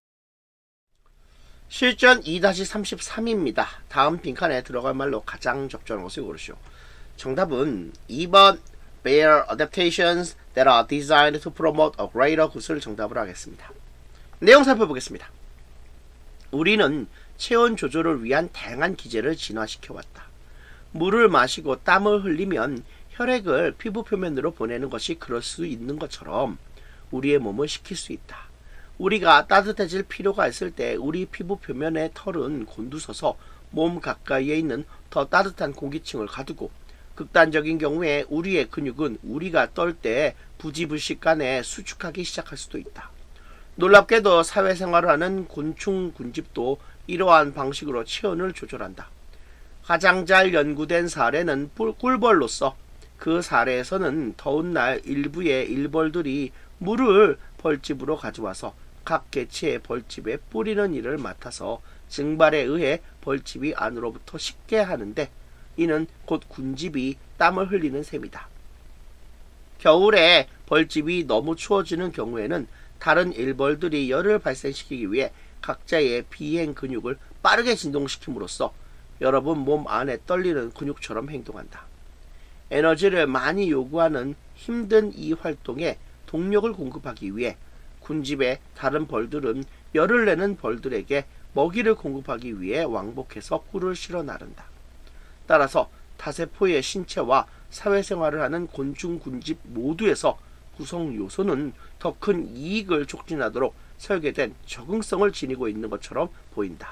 실전 2-33입니다. 다음 빈칸에 들어갈 말로 가장 적절한 것을 고르시오. 정답은 2번 Bear adaptations that are designed to promote a greater good을 정답을 하겠습니다. 내용 살펴보겠습니다. 우리는 체온 조절을 위한 다양한 기제를 진화시켜왔다. 물을 마시고 땀을 흘리면 혈액을 피부 표면으로 보내는 것이 그럴 수 있는 것처럼 우리의 몸을 식힐 수 있다. 우리가 따뜻해질 필요가 있을 때 우리 피부 표면의 털은 곤두서서 몸 가까이에 있는 더 따뜻한 공기층을 가두고, 극단적인 경우에 우리의 근육은 우리가 떨 때 부지불식간에 수축하기 시작할 수도 있다. 놀랍게도 사회생활을 하는 곤충 군집도 이러한 방식으로 체온을 조절한다. 가장 잘 연구된 사례는 꿀벌로서, 그 사례에서는 더운 날 일부의 일벌들이 물을 벌집으로 가져와서 각 개체의 벌집에 뿌리는 일을 맡아서 증발에 의해 벌집이 안으로부터 식게 하는데, 이는 곧 군집이 땀을 흘리는 셈이다. 겨울에 벌집이 너무 추워지는 경우에는 다른 일벌들이 열을 발생시키기 위해 각자의 비행 근육을 빠르게 진동시킴으로써 여러분 몸 안에 떨리는 근육처럼 행동한다. 에너지를 많이 요구하는 힘든 이 활동에 동력을 공급하기 위해 군집의 다른 벌들은 열을 내는 벌들에게 먹이를 공급하기 위해 왕복해서 꿀을 실어 나른다. 따라서 타세포의 신체와 사회생활을 하는 곤충 군집 모두에서 구성 요소는 더 큰 이익을 촉진하도록 설계된 적응성을 지니고 있는 것처럼 보인다.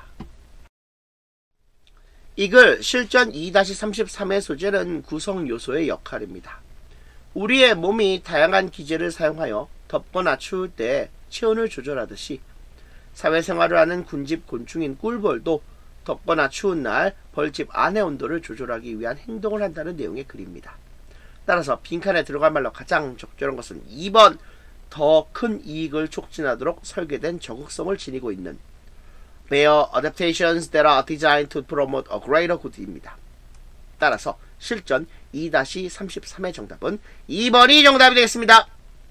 이글 실전 2-33의 소재는 구성 요소의 역할입니다. 우리의 몸이 다양한 기제를 사용하여 덥거나 추울 때 체온을 조절하듯이, 사회생활을 하는 군집 곤충인 꿀벌도 덥거나 추운 날 벌집 안의 온도를 조절하기 위한 행동을 한다는 내용의 글입니다. 따라서 빈칸에 들어갈 말로 가장 적절한 것은 2번, 더 큰 이익을 촉진하도록 설계된 적응성을 지니고 있는 Bear adaptations that are designed to promote a greater good입니다. 따라서 실전 2-33의 정답은 2번이 정답이 되겠습니다.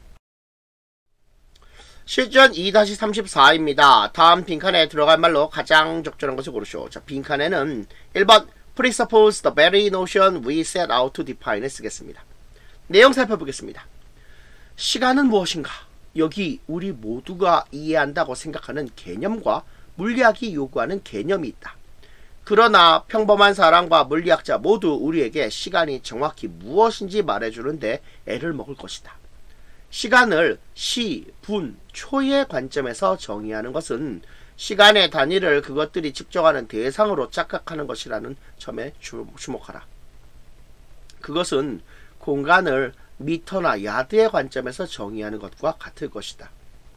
실전 2-34입니다. 다음 빈칸에 들어갈 말로 가장 적절한 것을 고르시오. 자, 빈칸에는 1번 Presuppose the very notion we set out to define을 쓰겠습니다. 내용 살펴보겠습니다. 시간은 무엇인가? 여기 우리 모두가 이해한다고 생각하는 개념과 물리학이 요구하는 개념이 있다. 그러나 평범한 사람과 물리학자 모두 우리에게 시간이 정확히 무엇인지 말해주는데 애를 먹을 것이다. 시간을 시, 분, 초의 관점에서 정의하는 것은 시간의 단위를 그것들이 측정하는 대상으로 착각하는 것이라는 점에 주목하라. 그것은 공간을 미터나 야드의 관점에서 정의하는 것과 같을 것이다.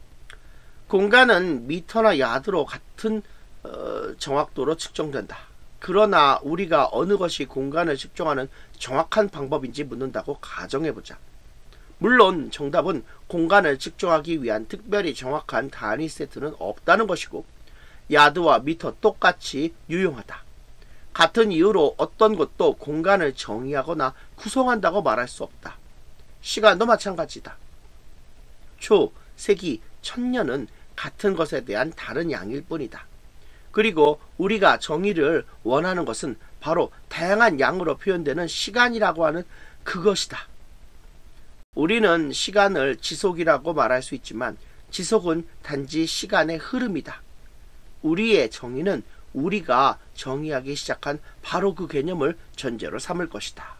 공간은 미터나 야드로 같은 정확도로 측정된다. 그러나 우리가 어느 것이 공간을 측정하는 정확한 방법인지 묻는다고 가정해보자. 물론 정답은 공간을 측정하기 위한 특별히 정확한 단위 세트는 없다는 것이고, 야드와 미터 똑같이 유용하다. 같은 이유로 어떤 것도 공간을 정의하거나 구성한다고 말할 수 없다. 시간도 마찬가지다. 초, 세기, 천년은 같은 것에 대한 다른 양일 뿐이다. 그리고 우리가 정의를 원하는 것은 바로 다양한 양으로 표현되는 시간이라고 하는 그것이다. 우리는 시간을 지속이라고 말할 수 있지만 지속은 단지 시간의 흐름이다. 우리의 정의는 우리가 정의하기 시작한 바로 그 개념을 전제로 삼을 것이다.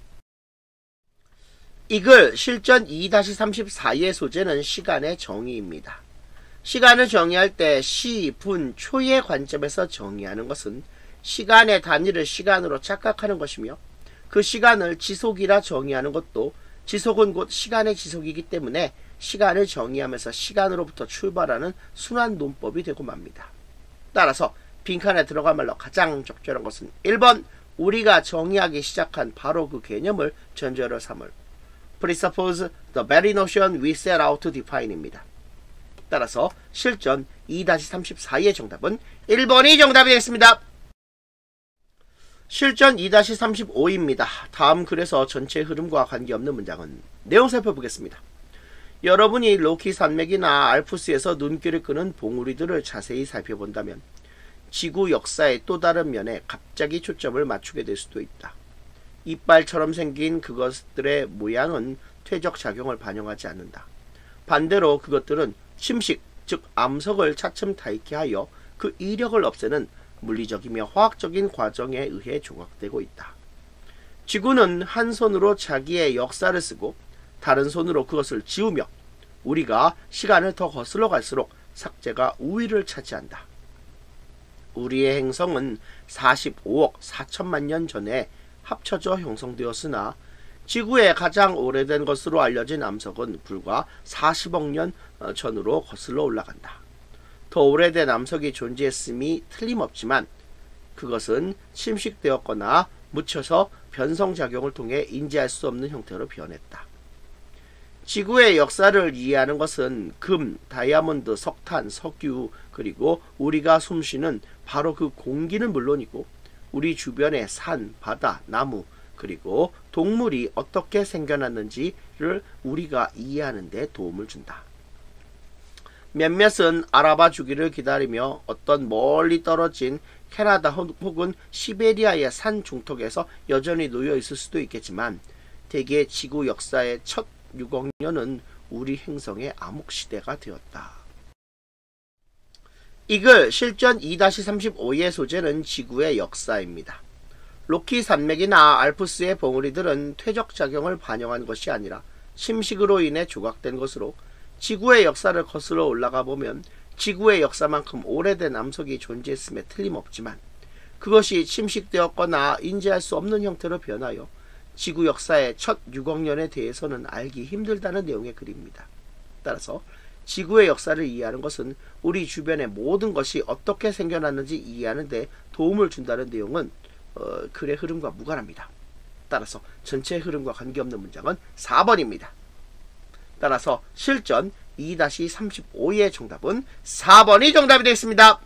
이글 실전 2-34의 소재는 시간의 정의입니다. 시간을 정의할 때 시, 분, 초의 관점에서 정의하는 것은 시간의 단위를 시간으로 착각하는 것이며, 그 시간을 지속이라 정의하는 것도 지속은 곧 시간의 지속이기 때문에 시간을 정의하면서 시간으로부터 출발하는 순환 논법이 되고 맙니다. 따라서 빈칸에 들어갈 말로 가장 적절한 것은 1번, 우리가 정의하기 시작한 바로 그 개념을 전제로 삼을 Presuppose the very notion we set out to define입니다. 따라서 실전 2-34의 정답은 1번이 정답이 되겠습니다. 실전 2-35입니다. 다음 글에서 전체 흐름과 관계없는 문장은 내용 살펴보겠습니다. 여러분이 로키 산맥이나 알프스에서 눈길을 끄는 봉우리들을 자세히 살펴본다면 지구 역사의 또 다른 면에 갑자기 초점을 맞추게 될 수도 있다. 이빨처럼 생긴 그것들의 모양은 퇴적 작용을 반영하지 않는다. 반대로 그것들은 침식, 즉 암석을 차츰 닳게 하여 그 이력을 없애는 물리적이며 화학적인 과정에 의해 조각되고 있다. 지구는 한 손으로 자기의 역사를 쓰고 다른 손으로 그것을 지우며 우리가 시간을 더 거슬러 갈수록 삭제가 우위를 차지한다. 우리의 행성은 45억 4천만 년 전에 합쳐져 형성되었으나 지구의 가장 오래된 것으로 알려진 암석은 불과 40억 년 전으로 거슬러 올라간다. 더 오래된 암석이 존재했음이 틀림없지만 그것은 침식되었거나 묻혀서 변성작용을 통해 인지할 수 없는 형태로 변했다. 지구의 역사를 이해하는 것은 금, 다이아몬드, 석탄, 석유, 그리고 우리가 숨쉬는 바로 그 공기는 물론이고 우리 주변의 산, 바다, 나무, 그리고 동물이 어떻게 생겨났는지를 우리가 이해하는 데 도움을 준다. 몇몇은 알아봐 주기를 기다리며 어떤 멀리 떨어진 캐나다 혹은 시베리아의 산 중턱에서 여전히 놓여 있을 수도 있겠지만 대개 지구 역사의 첫 6억 년은 우리 행성의 암흑시대가 되었다. 이글 실전 2-35의 소재는 지구의 역사입니다. 로키 산맥이나 알프스의 봉우리들은 퇴적작용을 반영한 것이 아니라 침식으로 인해 조각된 것으로 지구의 역사를 거슬러 올라가 보면 지구의 역사만큼 오래된 암석이 존재했음에 틀림없지만 그것이 침식되었거나 인지할 수 없는 형태로 변하여 지구 역사의 첫 6억 년에 대해서는 알기 힘들다는 내용의 글입니다. 따라서 지구의 역사를 이해하는 것은 우리 주변의 모든 것이 어떻게 생겨났는지 이해하는 데 도움을 준다는 내용은 글의 흐름과 무관합니다. 따라서 전체 흐름과 관계없는 문장은 4번입니다. 따라서 실전 2-35의 정답은 4번이 정답이 되겠습니다.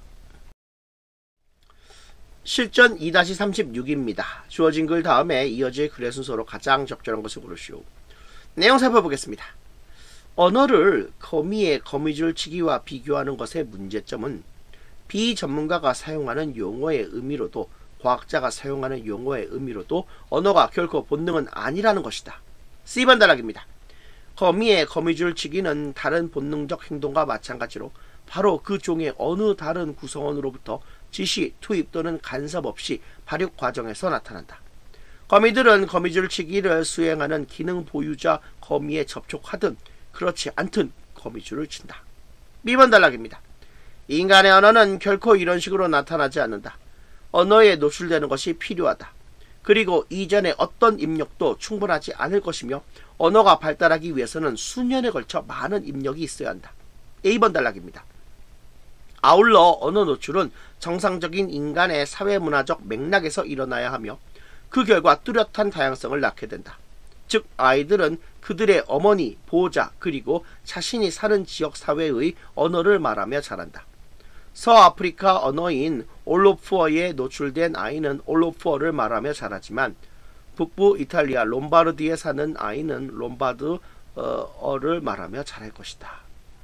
실전 2-36입니다. 주어진 글 다음에 이어질 글의 순서로 가장 적절한 것을 고르시오. 내용 살펴보겠습니다. 언어를 거미의 거미줄 치기와 비교하는 것의 문제점은 비전문가가 사용하는 용어의 의미로도 과학자가 사용하는 용어의 의미로도 언어가 결코 본능은 아니라는 것이다. C번 단락입니다. 거미의 거미줄 치기는 다른 본능적 행동과 마찬가지로 바로 그 종의 어느 다른 구성원으로부터 지시, 투입 또는 간섭 없이 발육 과정에서 나타난다. 거미들은 거미줄 치기를 수행하는 기능 보유자 거미에 접촉하든 그렇지 않든 거미줄을 친다. B번 단락입니다. 인간의 언어는 결코 이런 식으로 나타나지 않는다. 언어에 노출되는 것이 필요하다. 그리고 이전에 어떤 입력도 충분하지 않을 것이며 언어가 발달하기 위해서는 수년에 걸쳐 많은 입력이 있어야 한다. A번 단락입니다. 아울러 언어 노출은 정상적인 인간의 사회문화적 맥락에서 일어나야 하며 그 결과 뚜렷한 다양성을 낳게 된다. 즉 아이들은 그들의 어머니, 보호자 그리고 자신이 사는 지역 사회의 언어를 말하며 자란다. 서아프리카 언어인 올로푸어에 노출된 아이는 올로푸어를 말하며 자라지만 북부 이탈리아 롬바르디에 사는 아이는 롬바드어를 말하며 자랄 것이다.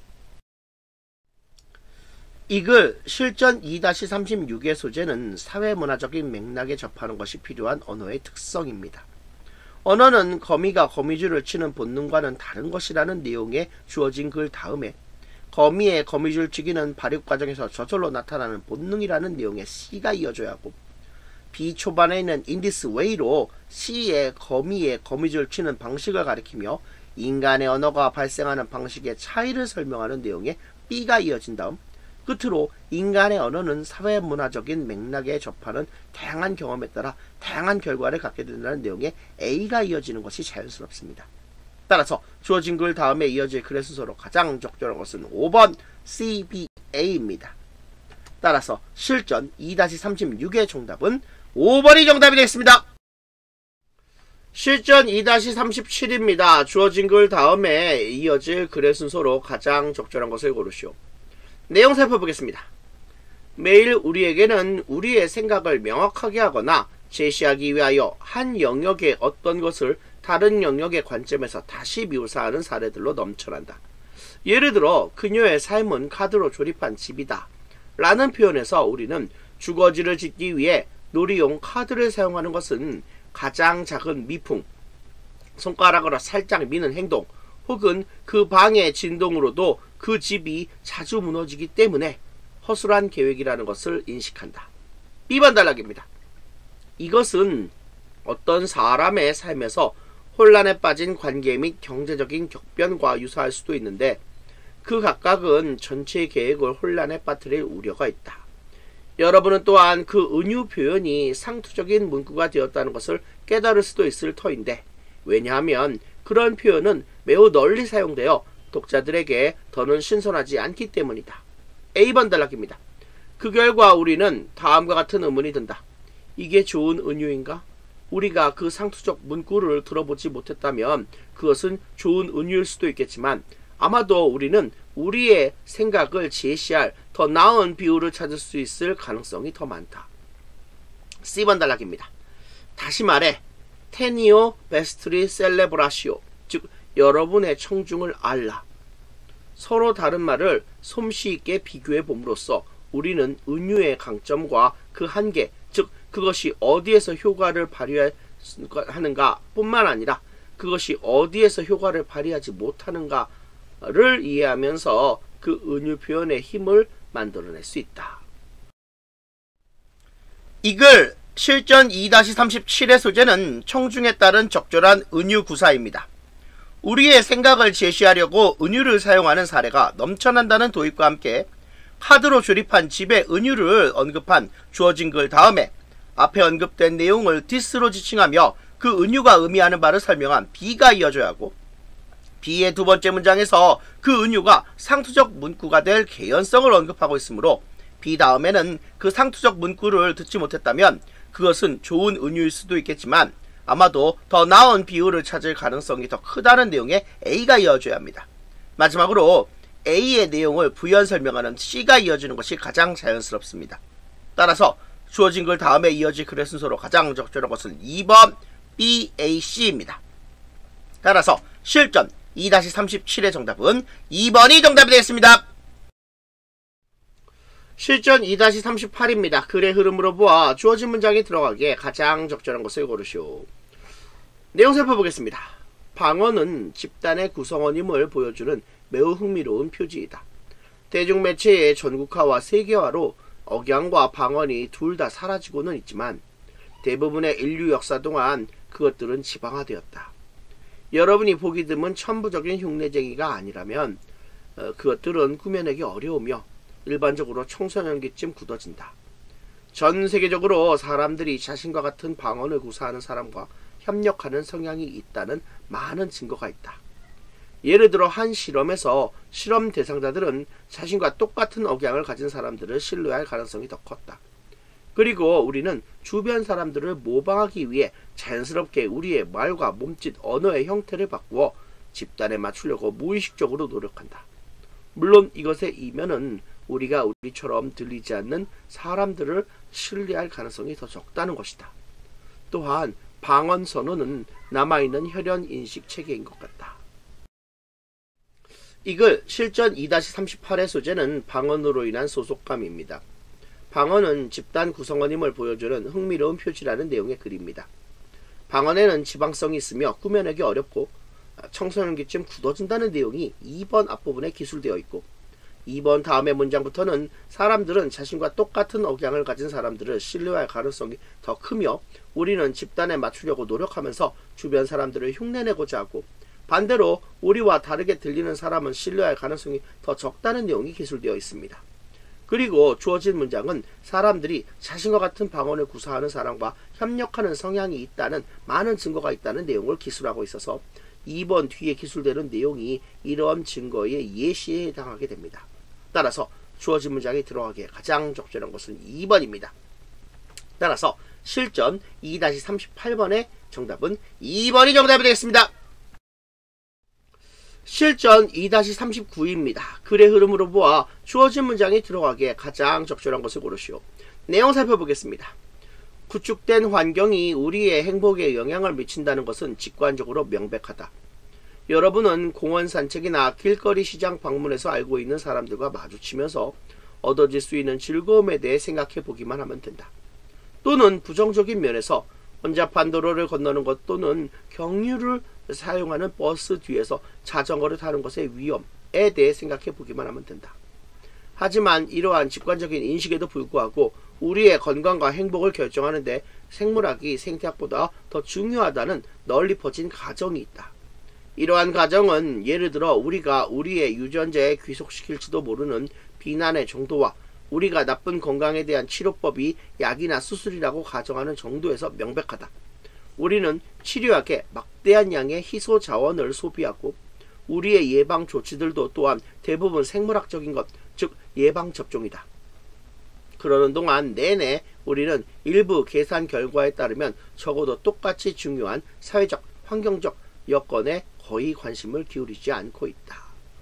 이글 실전 2-36의 소재는 사회문화적인 맥락에 접하는 것이 필요한 언어의 특성입니다. 언어는 거미가 거미줄을 치는 본능과는 다른 것이라는 내용에 주어진 글 다음에 거미의 거미줄 치기는 발육 과정에서 저절로 나타나는 본능이라는 내용의 C가 이어져야 하고 B 초반에 있는 in this way로 C의 거미의 거미줄 치는 방식을 가리키며 인간의 언어가 발생하는 방식의 차이를 설명하는 내용의 B가 이어진 다음 끝으로 인간의 언어는 사회문화적인 맥락에 접하는 다양한 경험에 따라 다양한 결과를 갖게 된다는 내용의 A가 이어지는 것이 자연스럽습니다. 따라서 주어진 글 다음에 이어질 글의 순서로 가장 적절한 것은 5번 CBA입니다. 따라서 실전 2-36의 정답은 5번이 정답이 되겠습니다. 실전 2-37입니다. 주어진 글 다음에 이어질 글의 순서로 가장 적절한 것을 고르시오. 내용 살펴보겠습니다. 매일 우리에게는 우리의 생각을 명확하게 하거나 제시하기 위하여 한 영역의 어떤 것을 다른 영역의 관점에서 다시 묘사하는 사례들로 넘쳐난다. 예를 들어 그녀의 삶은 카드로 조립한 집이다 라는 표현에서 우리는 주거지를 짓기 위해 놀이용 카드를 사용하는 것은 가장 작은 미풍, 손가락으로 살짝 미는 행동 혹은 그 방의 진동으로도 그 집이 자주 무너지기 때문에 허술한 계획이라는 것을 인식한다. B번 단락입니다. 이것은 어떤 사람의 삶에서 혼란에 빠진 관계 및 경제적인 격변과 유사할 수도 있는데 그 각각은 전체 계획을 혼란에 빠뜨릴 우려가 있다. 여러분은 또한 그 은유 표현이 상투적인 문구가 되었다는 것을 깨달을 수도 있을 터인데, 왜냐하면 그런 표현은 매우 널리 사용되어 독자들에게 더는 신선하지 않기 때문이다. A번 단락입니다. 그 결과 우리는 다음과 같은 의문이 든다. 이게 좋은 은유인가? 우리가 그 상투적 문구를 들어보지 못했다면 그것은 좋은 은유일 수도 있겠지만, 아마도 우리는 우리의 생각을 제시할 더 나은 비유를 찾을 수 있을 가능성이 더 많다. C번 단락입니다. 다시 말해, 테니오 베스트리 셀레브라시오, 즉 여러분의 청중을 알라. 서로 다른 말을 솜씨 있게 비교해 봄으로써 우리는 은유의 강점과 그 한계, 즉 그것이 어디에서 효과를 발휘하는가 뿐만 아니라 그것이 어디에서 효과를 발휘하지 못하는가를 이해하면서 그 은유 표현의 힘을 만들어낼 수 있다. 이글 실전 2-37의 소재는 청중에 따른 적절한 은유 구사입니다. 우리의 생각을 제시하려고 은유를 사용하는 사례가 넘쳐난다는 도입과 함께 카드로 조립한 집의 은유를 언급한 주어진 글 다음에 앞에 언급된 내용을 디스로 지칭하며 그 은유가 의미하는 바를 설명한 B가 이어져야 하고, B의 두 번째 문장에서 그 은유가 상투적 문구가 될 개연성을 언급하고 있으므로 B 다음에는 그 상투적 문구를 듣지 못했다면 그것은 좋은 은유일 수도 있겠지만 아마도 더 나은 비유를 찾을 가능성이 더 크다는 내용의 A가 이어져야 합니다. 마지막으로 A의 내용을 부연 설명하는 C가 이어지는 것이 가장 자연스럽습니다. 따라서 주어진 글 다음에 이어질 글의 순서로 가장 적절한 것은 2번 B, A, C입니다. 따라서 실전 2-37의 정답은 2번이 정답이 되겠습니다. 실전 2-38입니다. 글의 흐름으로 보아 주어진 문장에 들어가기에 가장 적절한 것을 고르시오. 내용 살펴보겠습니다. 방언은 집단의 구성원임을 보여주는 매우 흥미로운 표지이다. 대중매체의 전국화와 세계화로 억양과 방언이 둘 다 사라지고는 있지만 대부분의 인류 역사 동안 그것들은 지방화되었다. 여러분이 보기 드문 천부적인 흉내쟁이가 아니라면 그것들은 꾸며내기 어려우며 일반적으로 청소년기쯤 굳어진다. 전 세계적으로 사람들이 자신과 같은 방언을 구사하는 사람과 협력하는 성향이 있다는 많은 증거가 있다. 예를 들어 한 실험에서 실험 대상자들은 자신과 똑같은 억양을 가진 사람들을 신뢰할 가능성이 더 컸다. 그리고 우리는 주변 사람들을 모방하기 위해 자연스럽게 우리의 말과 몸짓, 언어의 형태를 바꾸어 집단에 맞추려고 무의식적으로 노력한다. 물론 이것의 이면은 우리가 우리처럼 들리지 않는 사람들을 신뢰할 가능성이 더 적다는 것이다. 또한 방언 선언은 남아있는 혈연 인식 체계인 것 같다. 이글 실전 2-38의 소재는 방언으로 인한 소속감입니다. 방언은 집단 구성원임을 보여주는 흥미로운 표지라는 내용의 글입니다. 방언에는 지방성이 있으며 꾸며내기 어렵고 청소년기쯤 굳어진다는 내용이 2번 앞부분에 기술되어 있고, 2번 다음의 문장부터는 사람들은 자신과 똑같은 억양을 가진 사람들을 신뢰할 가능성이 더 크며 우리는 집단에 맞추려고 노력하면서 주변 사람들을 흉내내고자 하고, 반대로 우리와 다르게 들리는 사람은 신뢰할 가능성이 더 적다는 내용이 기술되어 있습니다. 그리고 주어진 문장은 사람들이 자신과 같은 방언을 구사하는 사람과 협력하는 성향이 있다는 많은 증거가 있다는 내용을 기술하고 있어서 2번 뒤에 기술되는 내용이 이러한 증거의 예시에 해당하게 됩니다. 따라서 주어진 문장이 들어가기에 가장 적절한 것은 2번입니다. 따라서 실전 2-38번의 정답은 2번이 정답이 되겠습니다. 실전 2-39입니다. 글의 흐름으로 보아 주어진 문장이 들어가기에 가장 적절한 것을 고르시오. 내용 살펴보겠습니다. 구축된 환경이 우리의 행복에 영향을 미친다는 것은 직관적으로 명백하다. 여러분은 공원 산책이나 길거리 시장 방문해서 알고 있는 사람들과 마주치면서 얻어질 수 있는 즐거움에 대해 생각해 보기만 하면 된다. 또는 부정적인 면에서 혼잡한 도로를 건너는 것 또는 경유를 사용하는 버스 뒤에서 자전거를 타는 것의 위험에 대해 생각해 보기만 하면 된다. 하지만 이러한 직관적인 인식에도 불구하고 우리의 건강과 행복을 결정하는데 생물학이 생태학보다 더 중요하다는 널리 퍼진 가정이 있다. 이러한 가정은 예를 들어 우리가 우리의 유전자에 귀속시킬지도 모르는 비난의 정도와 우리가 나쁜 건강에 대한 치료법이 약이나 수술이라고 가정하는 정도에서 명백하다. 우리는 치료약에 막대한 양의 희소 자원을 소비하고 우리의 예방 조치들도 또한 대부분 생물학적인 것, 즉 예방접종이다. 그러는 동안 내내 우리는 일부 계산 결과에 따르면 적어도 똑같이 중요한 사회적, 환경적 여건에 거의 관심을 기울이지 않고 있다.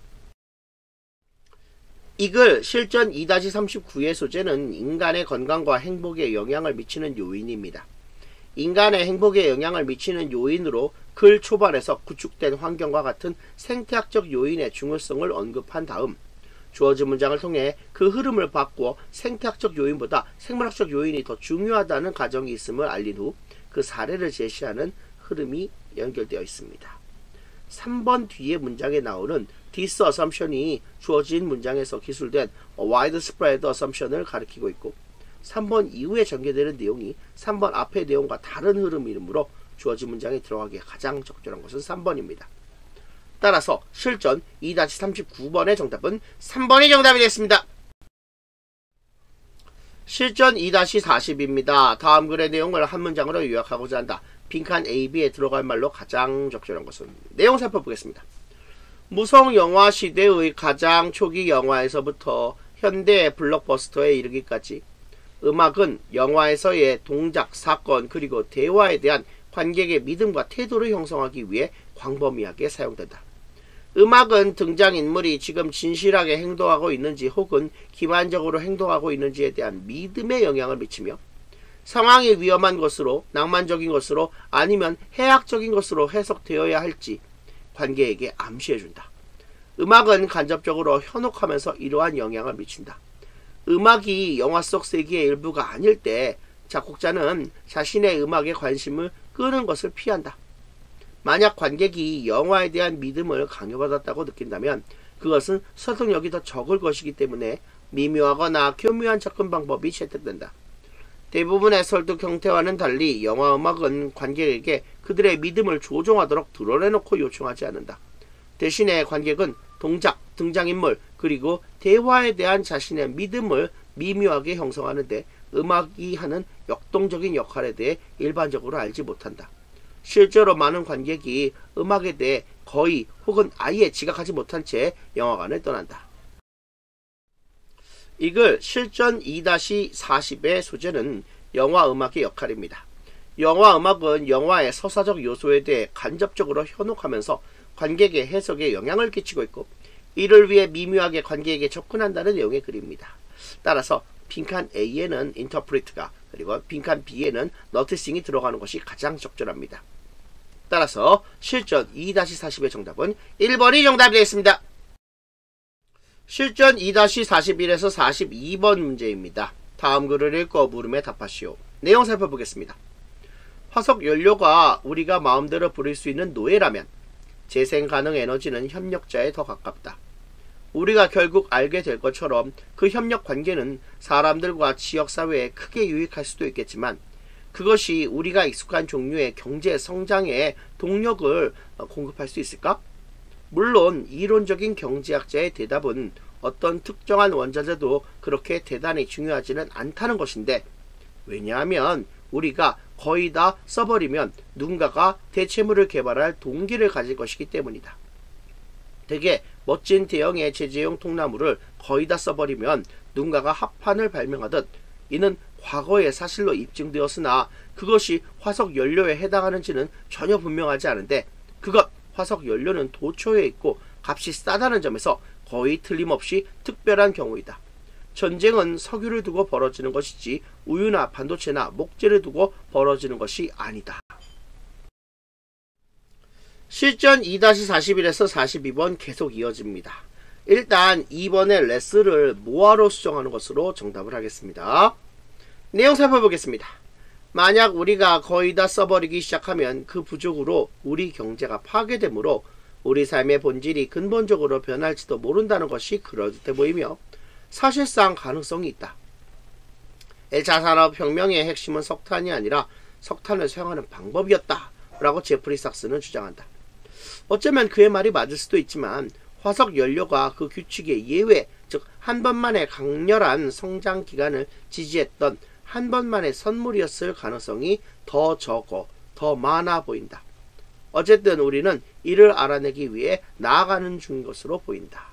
이 글 실전 2-39의 소재는 인간의 건강과 행복에 영향을 미치는 요인입니다. 인간의 행복에 영향을 미치는 요인으로 글 초반에서 구축된 환경과 같은 생태학적 요인의 중요성을 언급한 다음 주어진 문장을 통해 그 흐름을 바꾸어 생태학적 요인보다 생물학적 요인이 더 중요하다는 가정이 있음을 알린 후 그 사례를 제시하는 흐름이 연결되어 있습니다. 3번 뒤의 문장에 나오는 this assumption이 주어진 문장에서 기술된 widespread assumption을 가리키고 있고 3번 이후에 전개되는 내용이 3번 앞의 내용과 다른 흐름이므로 주어진 문장에 들어가기에 가장 적절한 것은 3번입니다. 따라서 실전 2-39번의 정답은 3번이 정답이 됐습니다. 실전 2-40입니다. 다음 글의 내용을 한 문장으로 요약하고자 한다. 빈칸 A, B에 들어갈 말로 가장 적절한 것은 내용 살펴보겠습니다. 무성 영화 시대의 가장 초기 영화에서부터 현대 블록버스터에 이르기까지 음악은 영화에서의 동작, 사건, 그리고 대화에 대한 관객의 믿음과 태도를 형성하기 위해 광범위하게 사용된다. 음악은 등장인물이 지금 진실하게 행동하고 있는지 혹은 기만적으로 행동하고 있는지에 대한 믿음에 영향을 미치며 상황이 위험한 것으로, 낭만적인 것으로, 아니면 해악적인 것으로 해석되어야 할지 관객에게 암시해준다. 음악은 간접적으로 현혹하면서 이러한 영향을 미친다. 음악이 영화 속 세계의 일부가 아닐 때 작곡자는 자신의 음악에 관심을 끄는 것을 피한다. 만약 관객이 영화에 대한 믿음을 강요받았다고 느낀다면 그것은 설득력이 더 적을 것이기 때문에 미묘하거나 교묘한 접근 방법이 채택된다. 대부분의 설득 형태와는 달리 영화 음악은 관객에게 그들의 믿음을 조종하도록 드러내놓고 요청하지 않는다. 대신에 관객은 동작, 등장인물, 그리고 대화에 대한 자신의 믿음을 미묘하게 형성하는데 음악이 하는 역동적인 역할에 대해 일반적으로 알지 못한다. 실제로 많은 관객이 음악에 대해 거의 혹은 아예 지각하지 못한 채 영화관을 떠난다. 이 글 실전 2-40의 소재는 영화 음악의 역할입니다. 영화 음악은 영화의 서사적 요소에 대해 간접적으로 현혹하면서 관객의 해석에 영향을 끼치고 있고 이를 위해 미묘하게 관객에게 접근한다는 내용의 글입니다. 따라서 빈칸 A에는 interpret가 그리고 빈칸 B에는 noticing이 들어가는 것이 가장 적절합니다. 따라서 실전 2-40의 정답은 1번이 정답이 되겠습니다. 실전 2-41에서 42번 문제입니다. 다음 글을 읽고 물음에 답하시오. 내용 살펴보겠습니다. 화석 연료가 우리가 마음대로 부릴 수 있는 노예라면 재생 가능 에너지는 협력자에 더 가깝다. 우리가 결국 알게 될 것처럼 그 협력 관계는 사람들과 지역사회에 크게 유익할 수도 있겠지만 그것이 우리가 익숙한 종류의 경제 성장에 동력을 공급할 수 있을까? 물론 이론적인 경제학자의 대답은 어떤 특정한 원자재도 그렇게 대단히 중요하지는 않다는 것인데 왜냐하면 우리가 거의 다 써버리면 누군가가 대체물을 개발할 동기를 가질 것이기 때문이다. 되게 멋진 대형의 제재용 통나무를 거의 다 써버리면 누군가가 합판을 발명하듯 이는 과거의 사실로 입증되었으나 그것이 화석 연료에 해당하는지는 전혀 분명하지 않은데 그것 화석 연료는 도처에 있고 값이 싸다는 점에서 거의 틀림없이 특별한 경우이다. 전쟁은 석유를 두고 벌어지는 것이지 우유나 반도체나 목재를 두고 벌어지는 것이 아니다. 실전 2-41에서 42번 계속 이어집니다. 일단 2번의 레스를 모아로 수정하는 것으로 정답을 하겠습니다. 내용 살펴보겠습니다. 만약 우리가 거의 다 써버리기 시작하면 그 부족으로 우리 경제가 파괴되므로 우리 삶의 본질이 근본적으로 변할지도 모른다는 것이 그럴듯해 보이며 사실상 가능성이 있다. 1차 산업혁명의 핵심은 석탄이 아니라 석탄을 사용하는 방법이었다 라고 제프리 삭스는 주장한다. 어쩌면 그의 말이 맞을 수도 있지만 화석 연료가 그 규칙의 예외, 즉 한 번만의 강렬한 성장 기간을 지지했던 한 번만의 선물이었을 가능성이 더 적어 더 많아 보인다. 어쨌든 우리는 이를 알아내기 위해 나아가는 중인 것으로 보인다.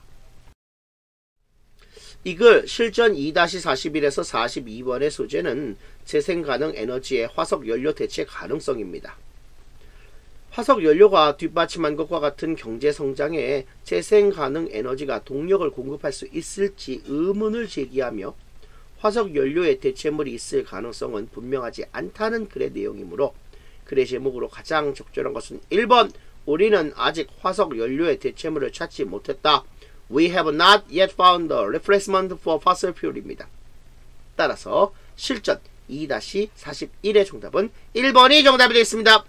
이글 실전 2-41에서 42번의 소재는 재생 가능 에너지의 화석 연료 대체 가능성입니다. 화석 연료가 뒷받침한 것과 같은 경제 성장에 재생 가능 에너지가 동력을 공급할 수 있을지 의문을 제기하며 화석 연료의 대체물이 있을 가능성은 분명하지 않다는 글의 내용이므로 글의 제목으로 가장 적절한 것은 1번 우리는 아직 화석 연료의 대체물을 찾지 못했다. We have not yet found a replacement for fossil fuel입니다. 따라서 실전 2-41의 정답은 1번이 정답이 되겠습니다.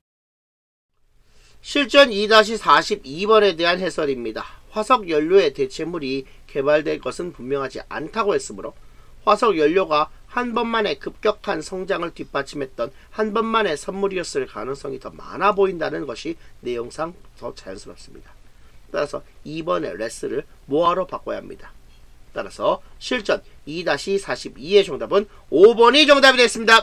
실전 2-42번에 대한 해설입니다. 화석 연료의 대체물이 개발될 것은 분명하지 않다고 했으므로 화석 연료가 한 번만의 급격한 성장을 뒷받침했던 한 번만의 선물이었을 가능성이 더 많아 보인다는 것이 내용상 더 자연스럽습니다. 따라서 2번의 레스를 뭐하러 바꿔야 합니다. 따라서 실전 2-42의 정답은 5번이 정답이 됐습니다.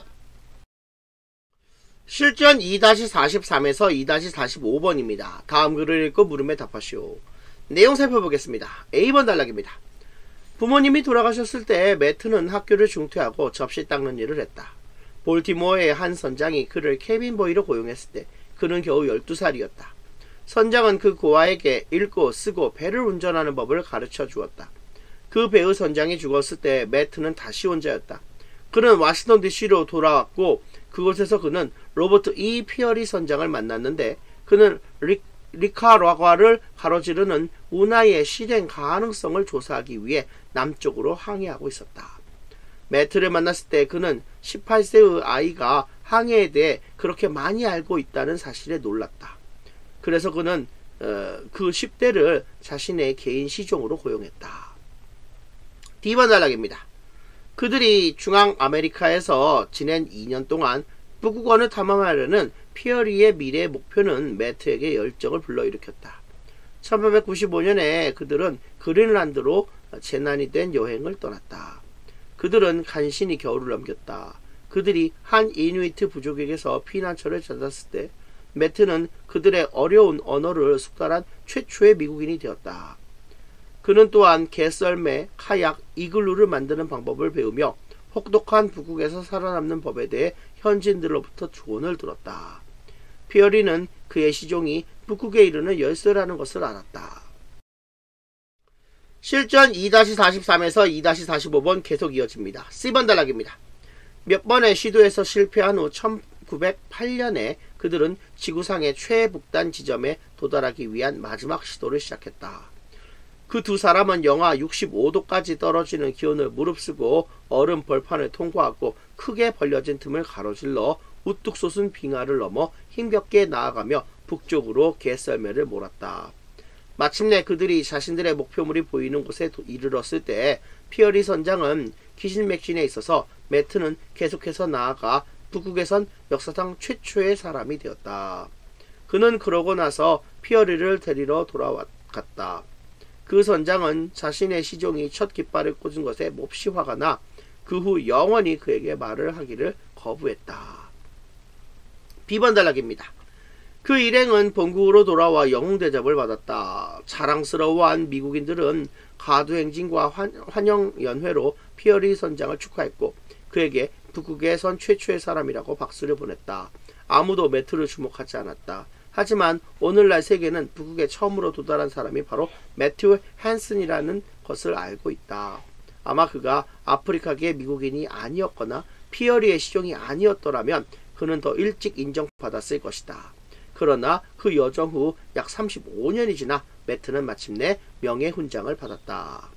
실전 2-43에서 2-45번입니다. 다음 글을 읽고 물음에 답하시오. 내용 살펴보겠습니다. A번 단락입니다. 부모님이 돌아가셨을 때 매트는 학교를 중퇴하고 접시 닦는 일을 했다. 볼티모어의 한 선장이 그를 캐빈보이로 고용했을 때 그는 겨우 12살이었다. 선장은 그 고아에게 읽고 쓰고 배를 운전하는 법을 가르쳐 주었다. 그 배의 선장이 죽었을 때 매트는 다시 혼자였다. 그는 워싱턴 DC로 돌아왔고 그곳에서 그는 로버트 E. 피어리 선장을 만났는데 그는 니카라과를 가로지르는 운하의 실행 가능성을 조사하기 위해 남쪽으로 항해하고 있었다. 매트를 만났을 때 그는 18세의 아이가 항해에 대해 그렇게 많이 알고 있다는 사실에 놀랐다. 그래서 그는 그 10대를 자신의 개인 시종으로 고용했다. D번 단락입니다. 그들이 중앙아메리카에서 지낸 2년 동안 북극원을 탐험하려는 피어리의 미래 목표는 매트에게 열정을 불러일으켰다. 1895년에 그들은 그린란드로 재난이 된 여행을 떠났다. 그들은 간신히 겨울을 넘겼다. 그들이 한 이누이트 부족에게서 피난처를 찾았을 때 매트는 그들의 어려운 언어를 숙달한 최초의 미국인이 되었다. 그는 또한 개썰매, 카약, 이글루를 만드는 방법을 배우며 혹독한 북극에서 살아남는 법에 대해 현지인들로부터 조언을 들었다. 피어리는 그의 시종이 북극에 이르는 열쇠라는 것을 알았다. 실전 2-43에서 2-45번 계속 이어집니다. C번 단락입니다. 몇 번의 시도에서 실패한 후 1908년에 그들은 지구상의 최북단 지점에 도달하기 위한 마지막 시도를 시작했다. 그 두 사람은 영하 65도까지 떨어지는 기온을 무릅쓰고 얼음 벌판을 통과하고 크게 벌려진 틈을 가로질러 우뚝 솟은 빙하를 넘어 힘겹게 나아가며 북쪽으로 개썰매를 몰았다. 마침내 그들이 자신들의 목표물이 보이는 곳에 이르렀을 때 피어리 선장은 기신맥진에 있어서 매트는 계속해서 나아가 북극에선 역사상 최초의 사람이 되었다. 그는 그러고 나서 피어리를 데리러 돌아갔다. 그 선장은 자신의 시종이 첫 깃발을 꽂은 것에 몹시 화가 나 그 후 영원히 그에게 말을 하기를 거부했다. B번 단락입니다. 그 일행은 본국으로 돌아와 영웅 대접을 받았다. 자랑스러워한 미국인들은 가두행진과 환영연회로 피어리 선장을 축하했고 그에게 북극에 선 최초의 사람이라고 박수를 보냈다. 아무도 매트를 주목하지 않았다. 하지만 오늘날 세계는 북극에 처음으로 도달한 사람이 바로 매튜 헨슨이라는 것을 알고 있다. 아마 그가 아프리카계 미국인이 아니었거나 피어리의 시종이 아니었더라면 그는 더 일찍 인정받았을 것이다. 그러나 그 여정 후 약 35년이 지나 매트는 마침내 명예훈장을 받았다.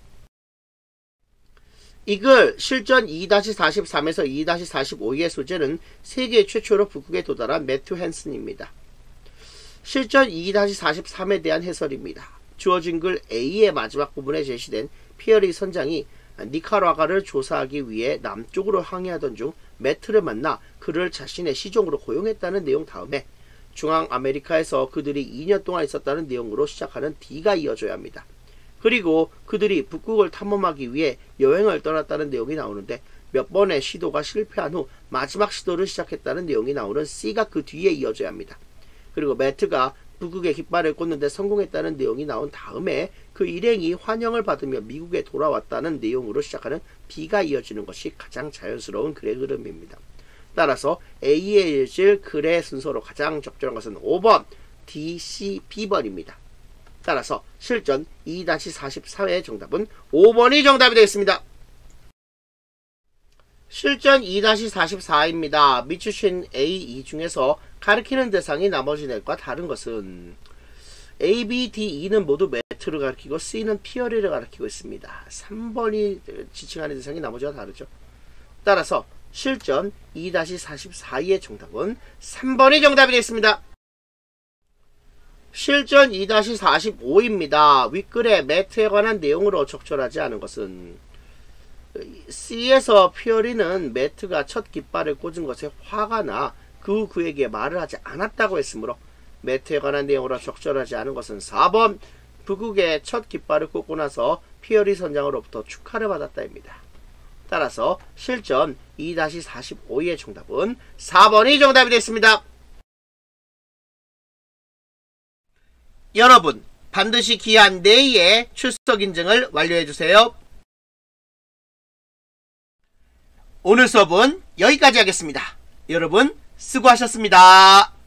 이글 실전 2-43에서 2-45의 소재는 세계 최초로 북극에 도달한 매튜 헨슨입니다. 실전 2-43에 대한 해설입니다. 주어진 글 A의 마지막 부분에 제시된 피어리 선장이 니카라과를 조사하기 위해 남쪽으로 항해하던 중 매트를 만나 그를 자신의 시종으로 고용했다는 내용 다음에 중앙 아메리카에서 그들이 2년 동안 있었다는 내용으로 시작하는 D가 이어져야 합니다. 그리고 그들이 북극을 탐험하기 위해 여행을 떠났다는 내용이 나오는데 몇 번의 시도가 실패한 후 마지막 시도를 시작했다는 내용이 나오는 C가 그 뒤에 이어져야 합니다. 그리고 매트가 북극에 깃발을 꽂는데 성공했다는 내용이 나온 다음에 그 일행이 환영을 받으며 미국에 돌아왔다는 내용으로 시작하는 B가 이어지는 것이 가장 자연스러운 글의 흐름입니다. 따라서 A에 이어질 글의 순서로 가장 적절한 것은 5번 D, C, B번입니다. 따라서 실전 2-44의 정답은 5번이 정답이 되겠습니다. 실전 2-44입니다. 밑주신 A, E 중에서 가리키는 대상이 나머지 넷과 다른 것은 A, B, D, E는 모두 매트를 가리키고 C는 피어리를 가리키고 있습니다. 3번이 지칭하는 대상이 나머지와 다르죠. 따라서 실전 2-44의 정답은 3번이 정답이 되겠습니다. 실전 2-45입니다. 윗글에 매트에 관한 내용으로 적절하지 않은 것은 C에서 피어리는 매트가 첫 깃발을 꽂은 것에 화가 나 그 후 그에게 말을 하지 않았다고 했으므로 매트에 관한 내용으로 적절하지 않은 것은 4번 북극에 첫 깃발을 꽂고 나서 피어리 선장으로부터 축하를 받았다입니다. 따라서 실전 2-45의 정답은 4번이 정답이 됐습니다. 여러분 반드시 기한 내에 출석 인증을 완료해주세요. 오늘 수업은 여기까지 하겠습니다. 여러분 수고하셨습니다.